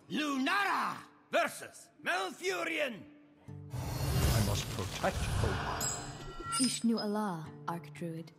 Lunara versus Malfurion. I must protect Oban. Ishnu Allah, Archdruid.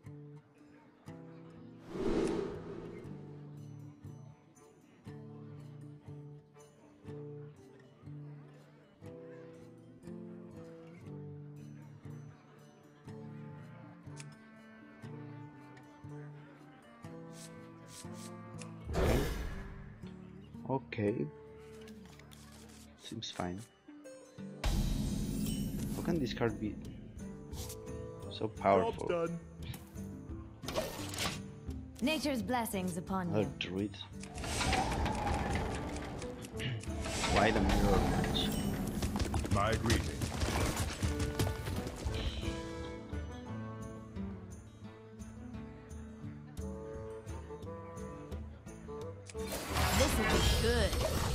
Okay. Seems fine. How can this card be so powerful? Done. Nature's blessings upon Another you. druid. Why the mirror match? My greeting. This will be good.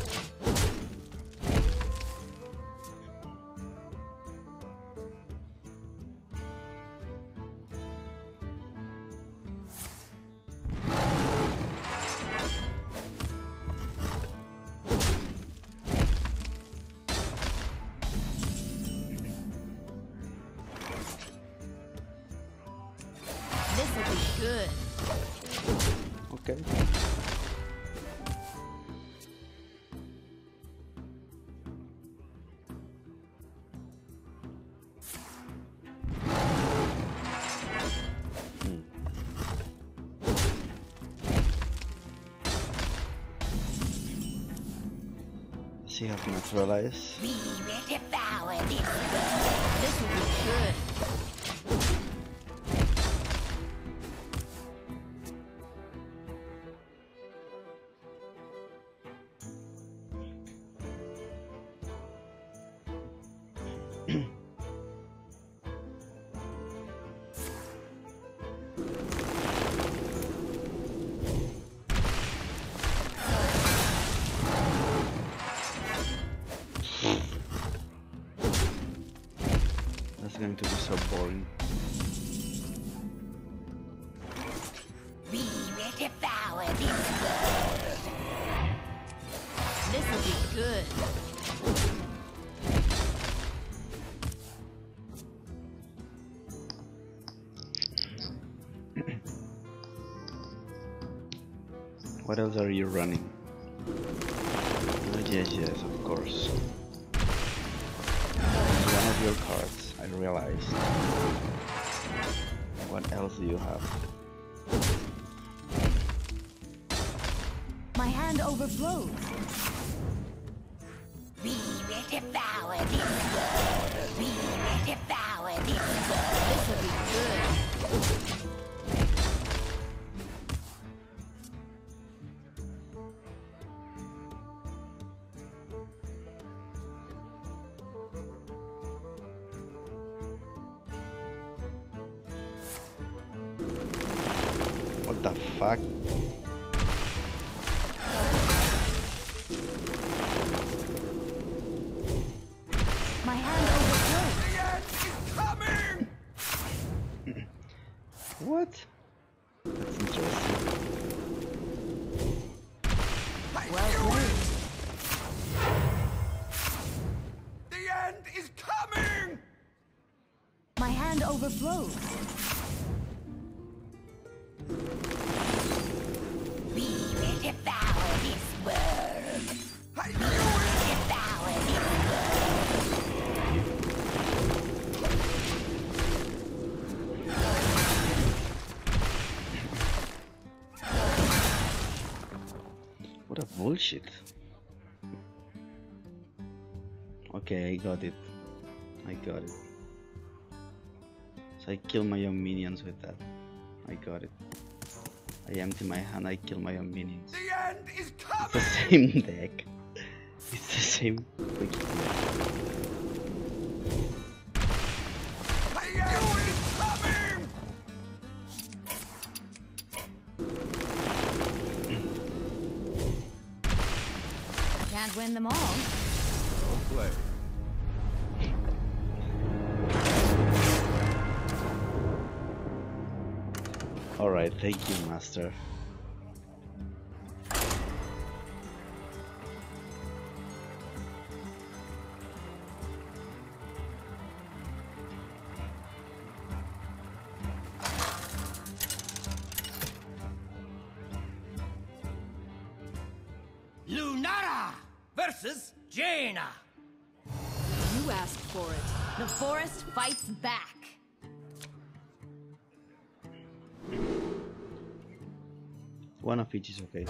This will be good. Okay. She has neutralized. We will devour this. This will be good. That's going to be so boring. We will devour this. This will be good. What else are you running? Yes, of course. One of your cards, I realized. What else do you have? My hand overflows. We will devour this. We will devour this. This will be good. What the fuck? My hand overflows. What? That's interesting. Well played. The end is coming! My hand overflows. We will devour this world. I We will devour this What a bullshit. Okay, I got it. I got it. So I kill my own minions with that. I got it. I empty my hand, I kill my own minions. The end is It's coming! the same deck. It's the same freaking deck. The end is coming! I can't win them all. Play. Alright, thank you, master. Lunara versus Jaina. You asked for it. The forest fights back. One of each is okay.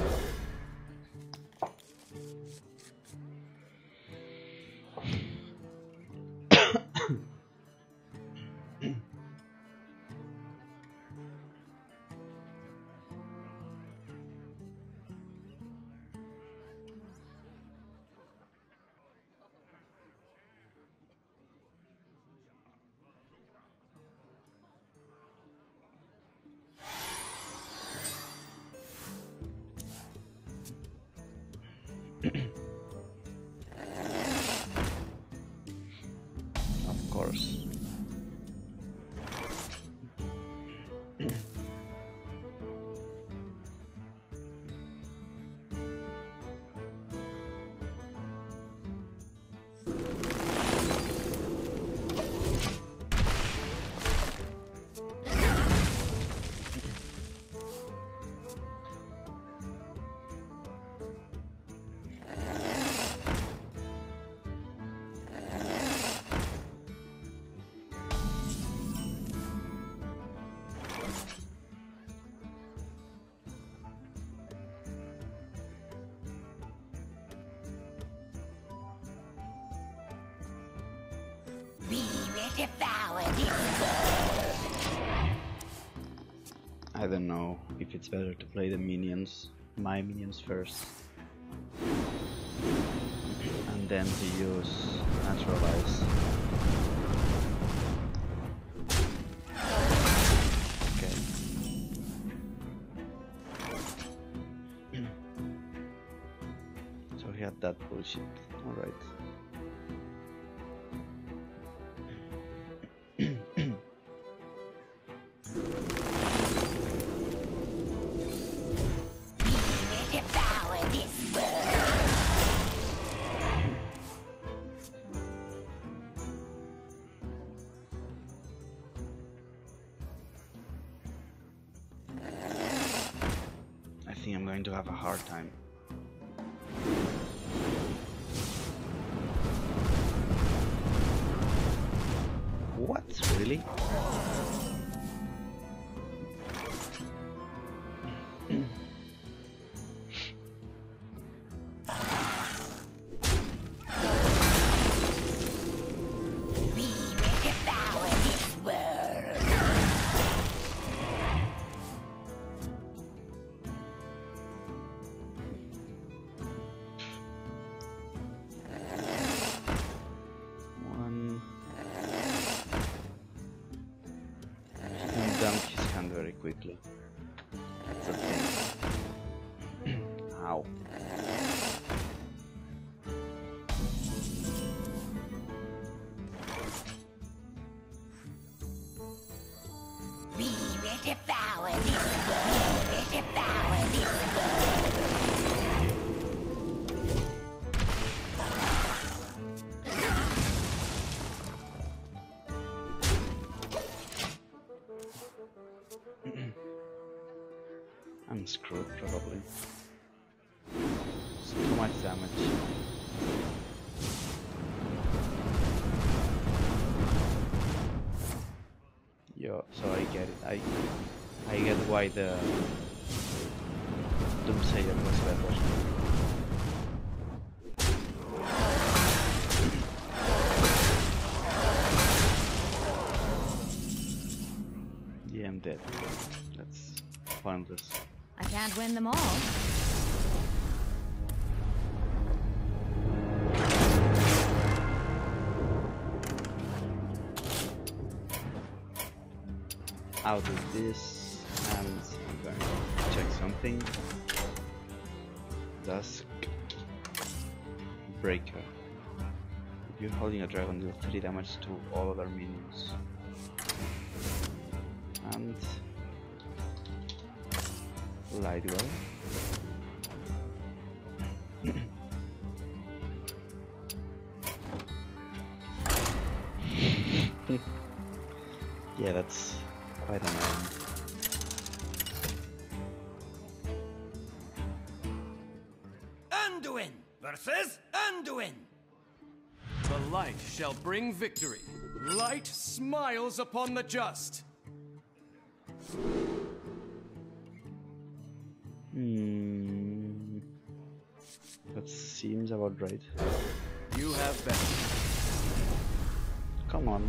Of course. I don't know if it's better to play the minions, my minions first, and then to use Naturalize. Okay. So he had that bullshit, alright. I think I'm going to have a hard time. What? Really? Dump his hand very quickly. That's the thing. Ow. We will devour this world. We will devour this world. I'm screwed, probably. It's too much damage. Yo, so I get it. I get why the Doomsayer was better. Yeah, I'm dead. That's pointless. I can't win them all. I'll do this, and I'm going to check something. Dusk Breaker. If you're holding a dragon, deal 3 damage to all other minions. And Lightwell. Yeah, that's quite annoying. Undo versus Anduin. The light shall bring victory. Light smiles upon the just. That seems about right. You have been. Come on.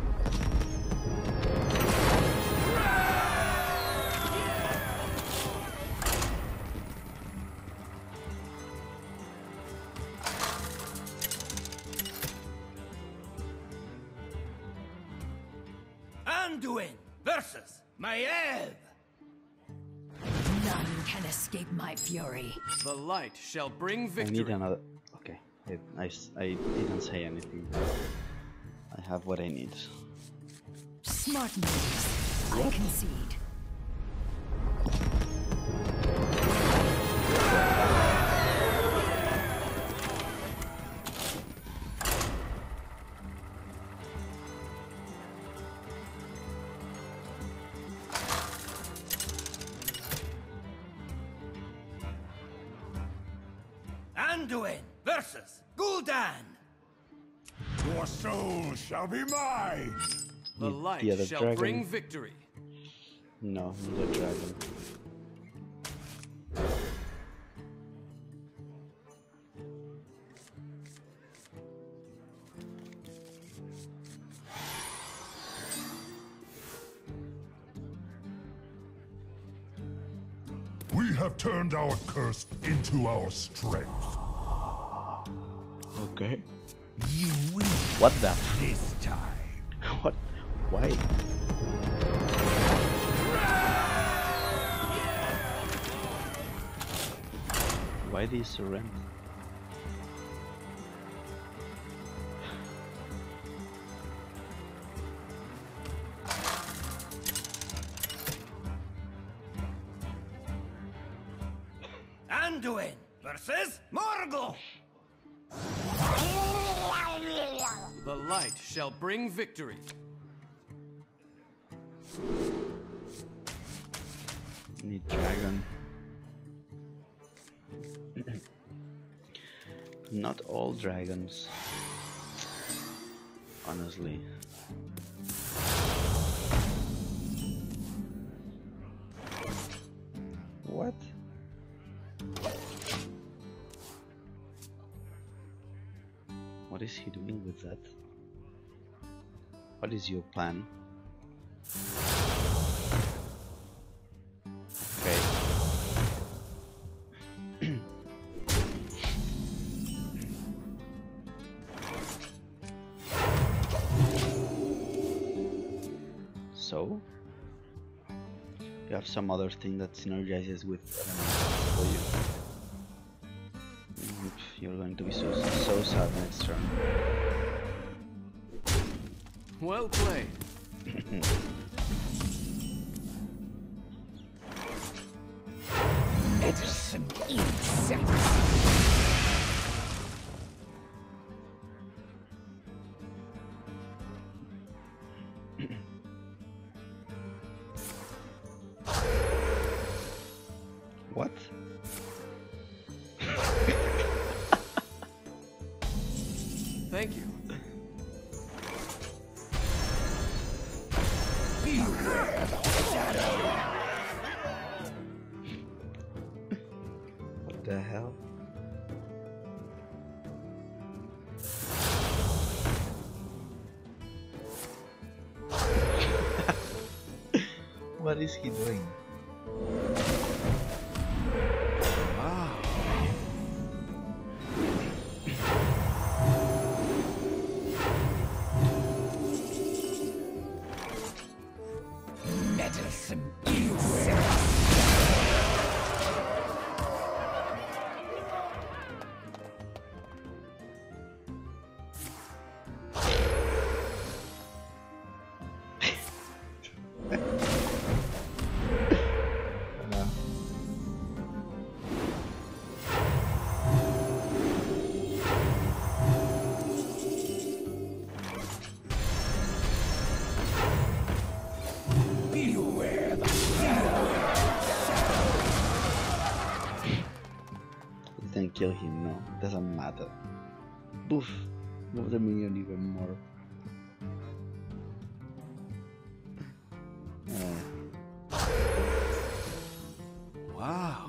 Anduin versus Maiev. None can escape my fury. The light shall bring I victory. need another. Okay, I didn't say anything. I have what I need. Smart moves. I concede. Anduin versus Gul'dan. Your soul shall be mine! The Need light the other shall dragon. bring victory. No, need a dragon. We have turned our curse into our strength. Okay. You win What the? this time. What? Why? Why do you surrender? Anduin versus Morgul. The light shall bring victory. Need dragon. Not all dragons. Honestly. What? What is he doing with that? What is your plan? Okay. So, you have some other thing that synergizes with for you. You're going to be so sad next turn. Well played. Meddlesome insects. What? Thank you. What the hell? What is he doing? Meddlesome insects. doesn't matter. Boof! Move the minion even more. Wow.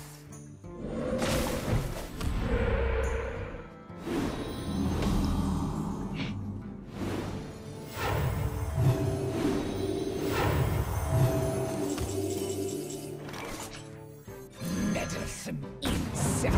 Meddlesome insect.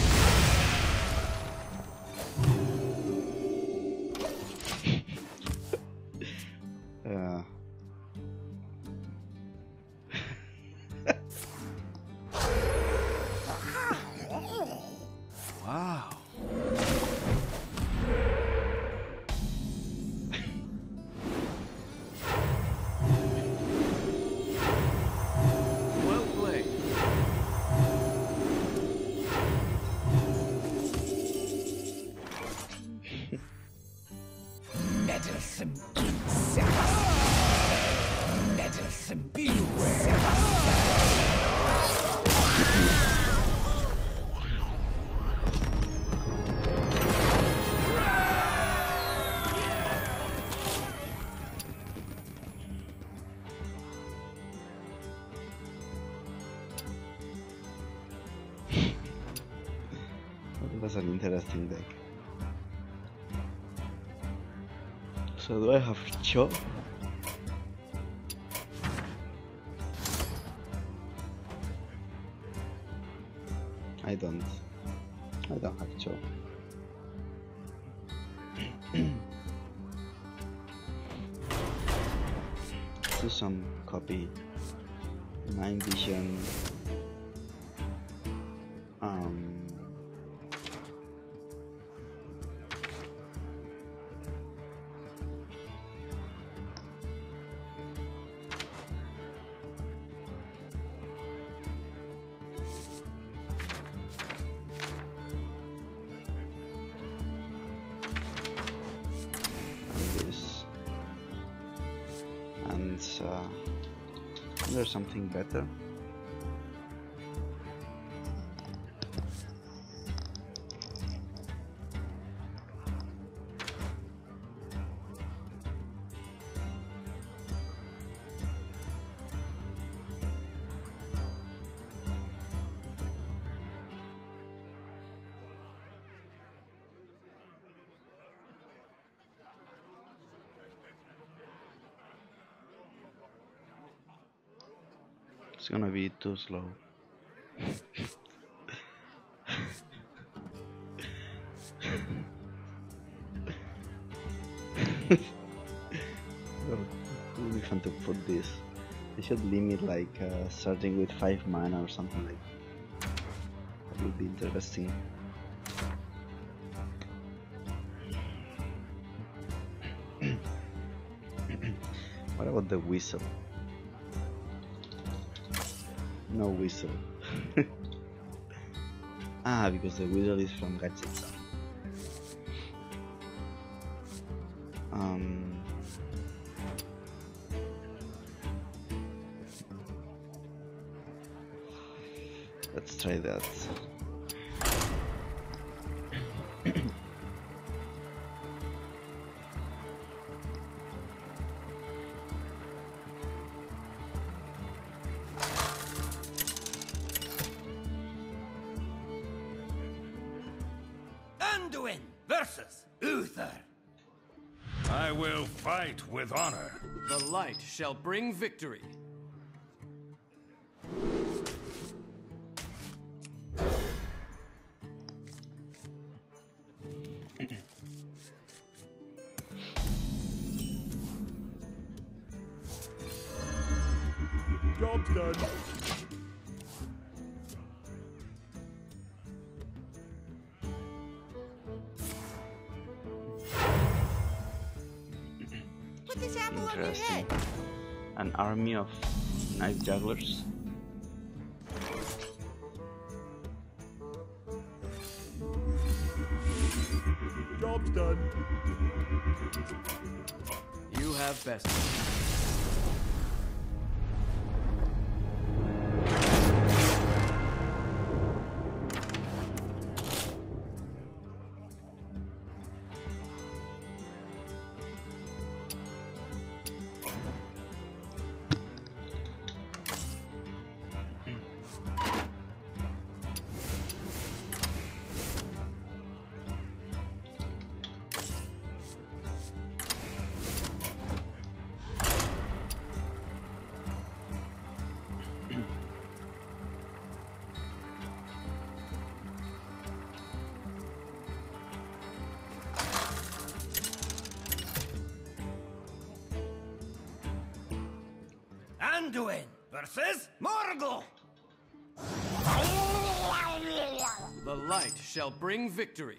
Wow. Well played. Meddlesome insect. Meddlesome insect. It was an interesting deck. So do I have Cho? I don't have Cho. Do some copy. Mind Vision. This. And there's something better. It's gonna be too slow. Who we want to put this? They should limit like starting with 5 mana or something like that. That would be interesting. What about the whistle? No whistle. Ah, because the whistle is from Gacheta. Let's try that. Anduin versus Uther. I will fight with honor. The light shall bring victory. Job's done. Put this apple on your head. An army of knife jugglers. Job's done. You have best. Anduin versus Morgul. The light shall bring victory.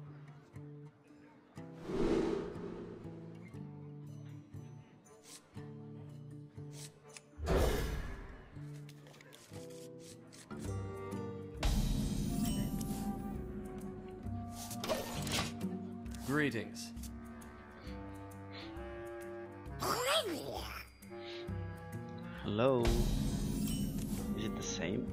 Greetings. Hello. Is it the same?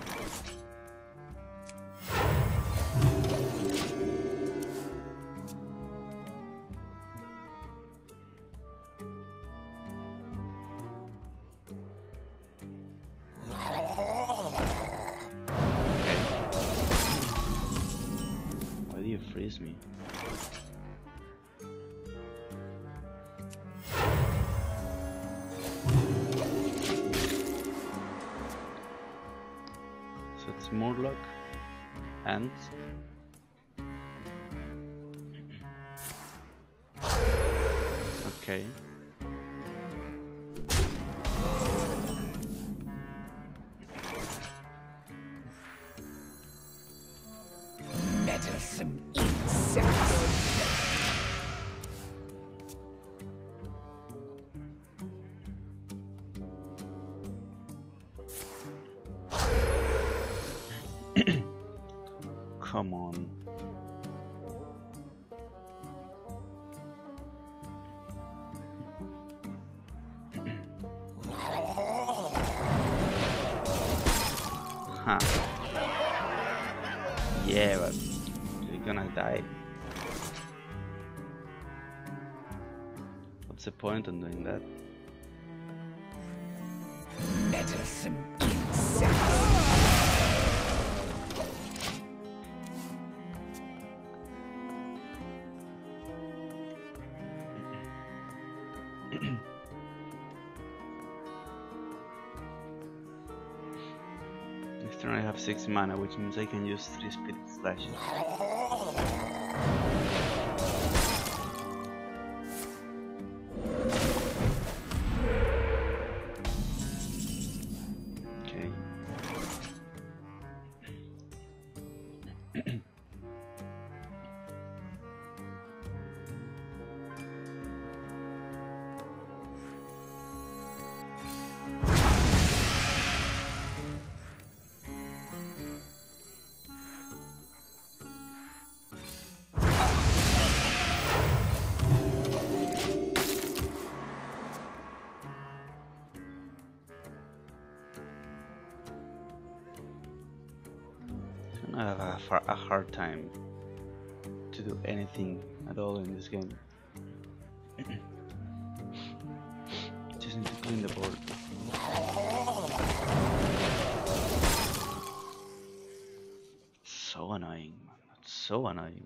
Why do you freeze me? So it's Murloc and okay. Meddlesome insects. Come on. Huh. Yeah, but you're gonna die. What's the point in doing that? Meddlesome insects. Next turn I have 6 mana, which means I can use 3 Spirit Slashes. Okay. I have a hard time to do anything at all in this game. Just need to clean the board. So annoying, man. That's so annoying.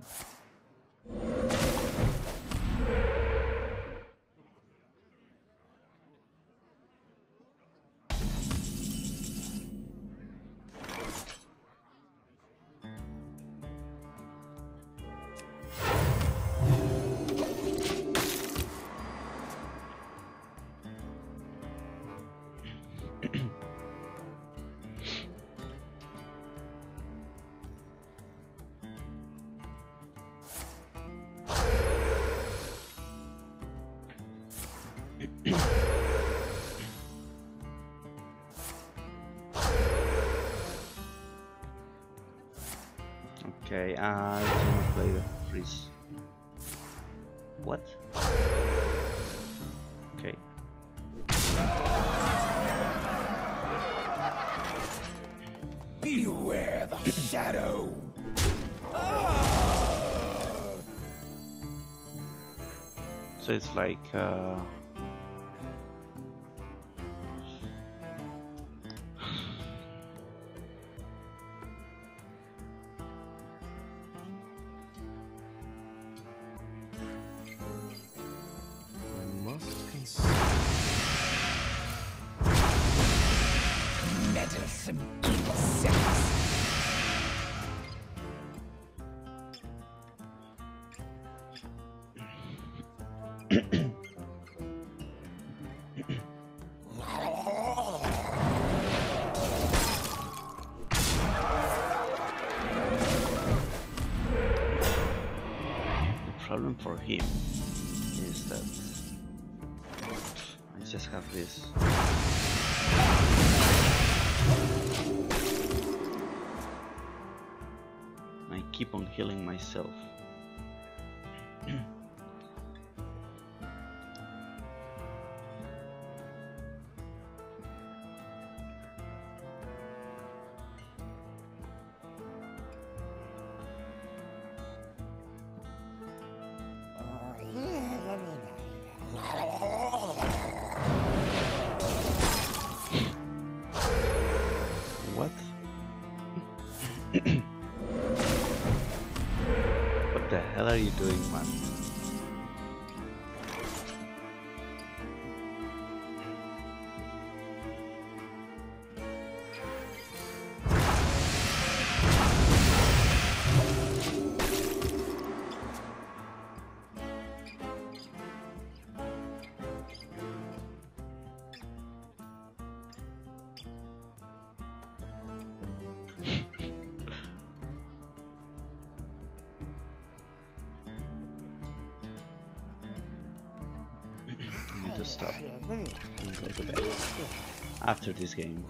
Okay, I just wanna play the freeze. What? Okay. Beware the shadow. So it's like Meddlesome insects. problem for him is that I just have this. I keep on healing myself. What? What the hell are you doing, man? To stop and go to bed after this game.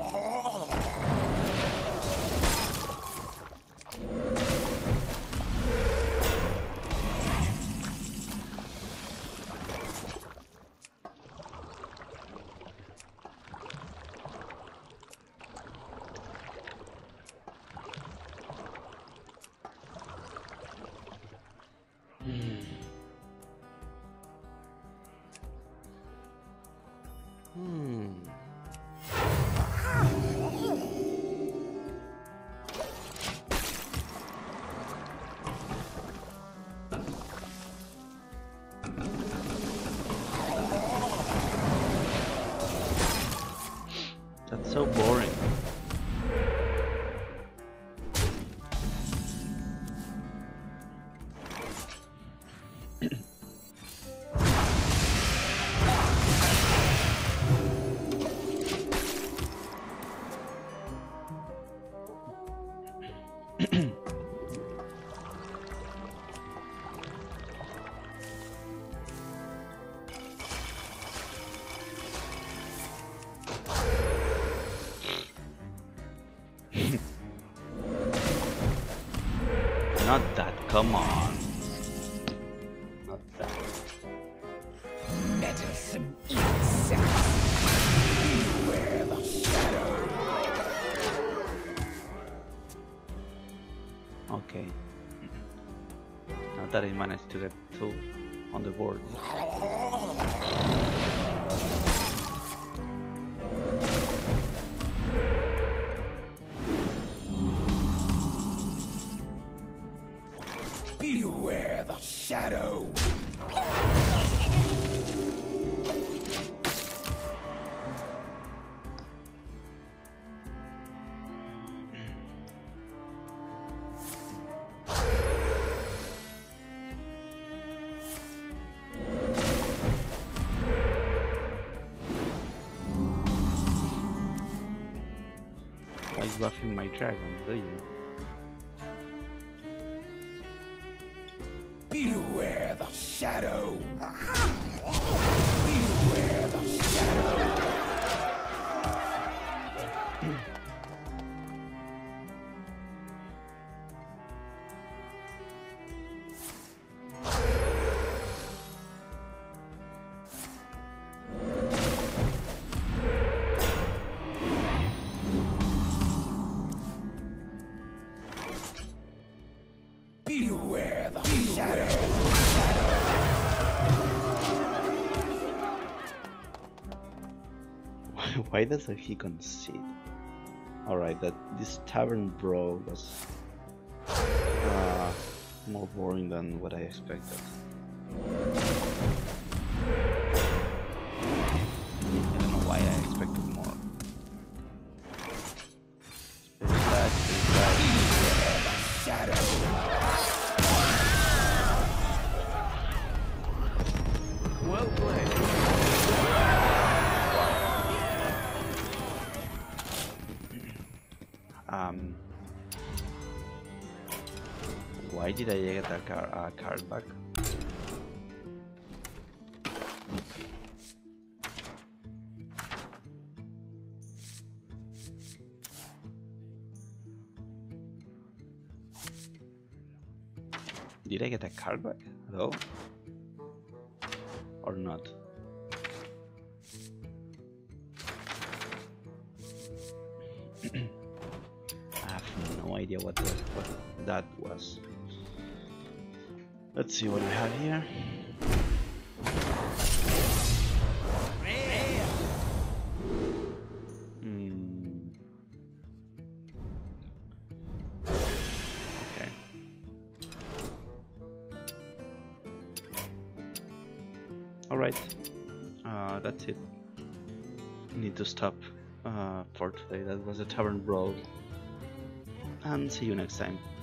That's so boring. Not that, come on. Not that. Meddlesome insects. Beware the shadow. Okay. Now that I managed to get two on the board. Beware the shadow. Like buffing my dragon, do you? Beware the shadow. Beware the shadow. Beware the shadow. Why does he concede? Alright, that this tavern brawl was more boring than what I expected. I don't know why I expected more. Well played. Why Why did I get a card back? Did I get a card back at all? Or not? I have no idea what that was. Let's see what we have here. Okay. Alright. That's it. Need to stop for today. That was a Tavern Brawl. And see you next time.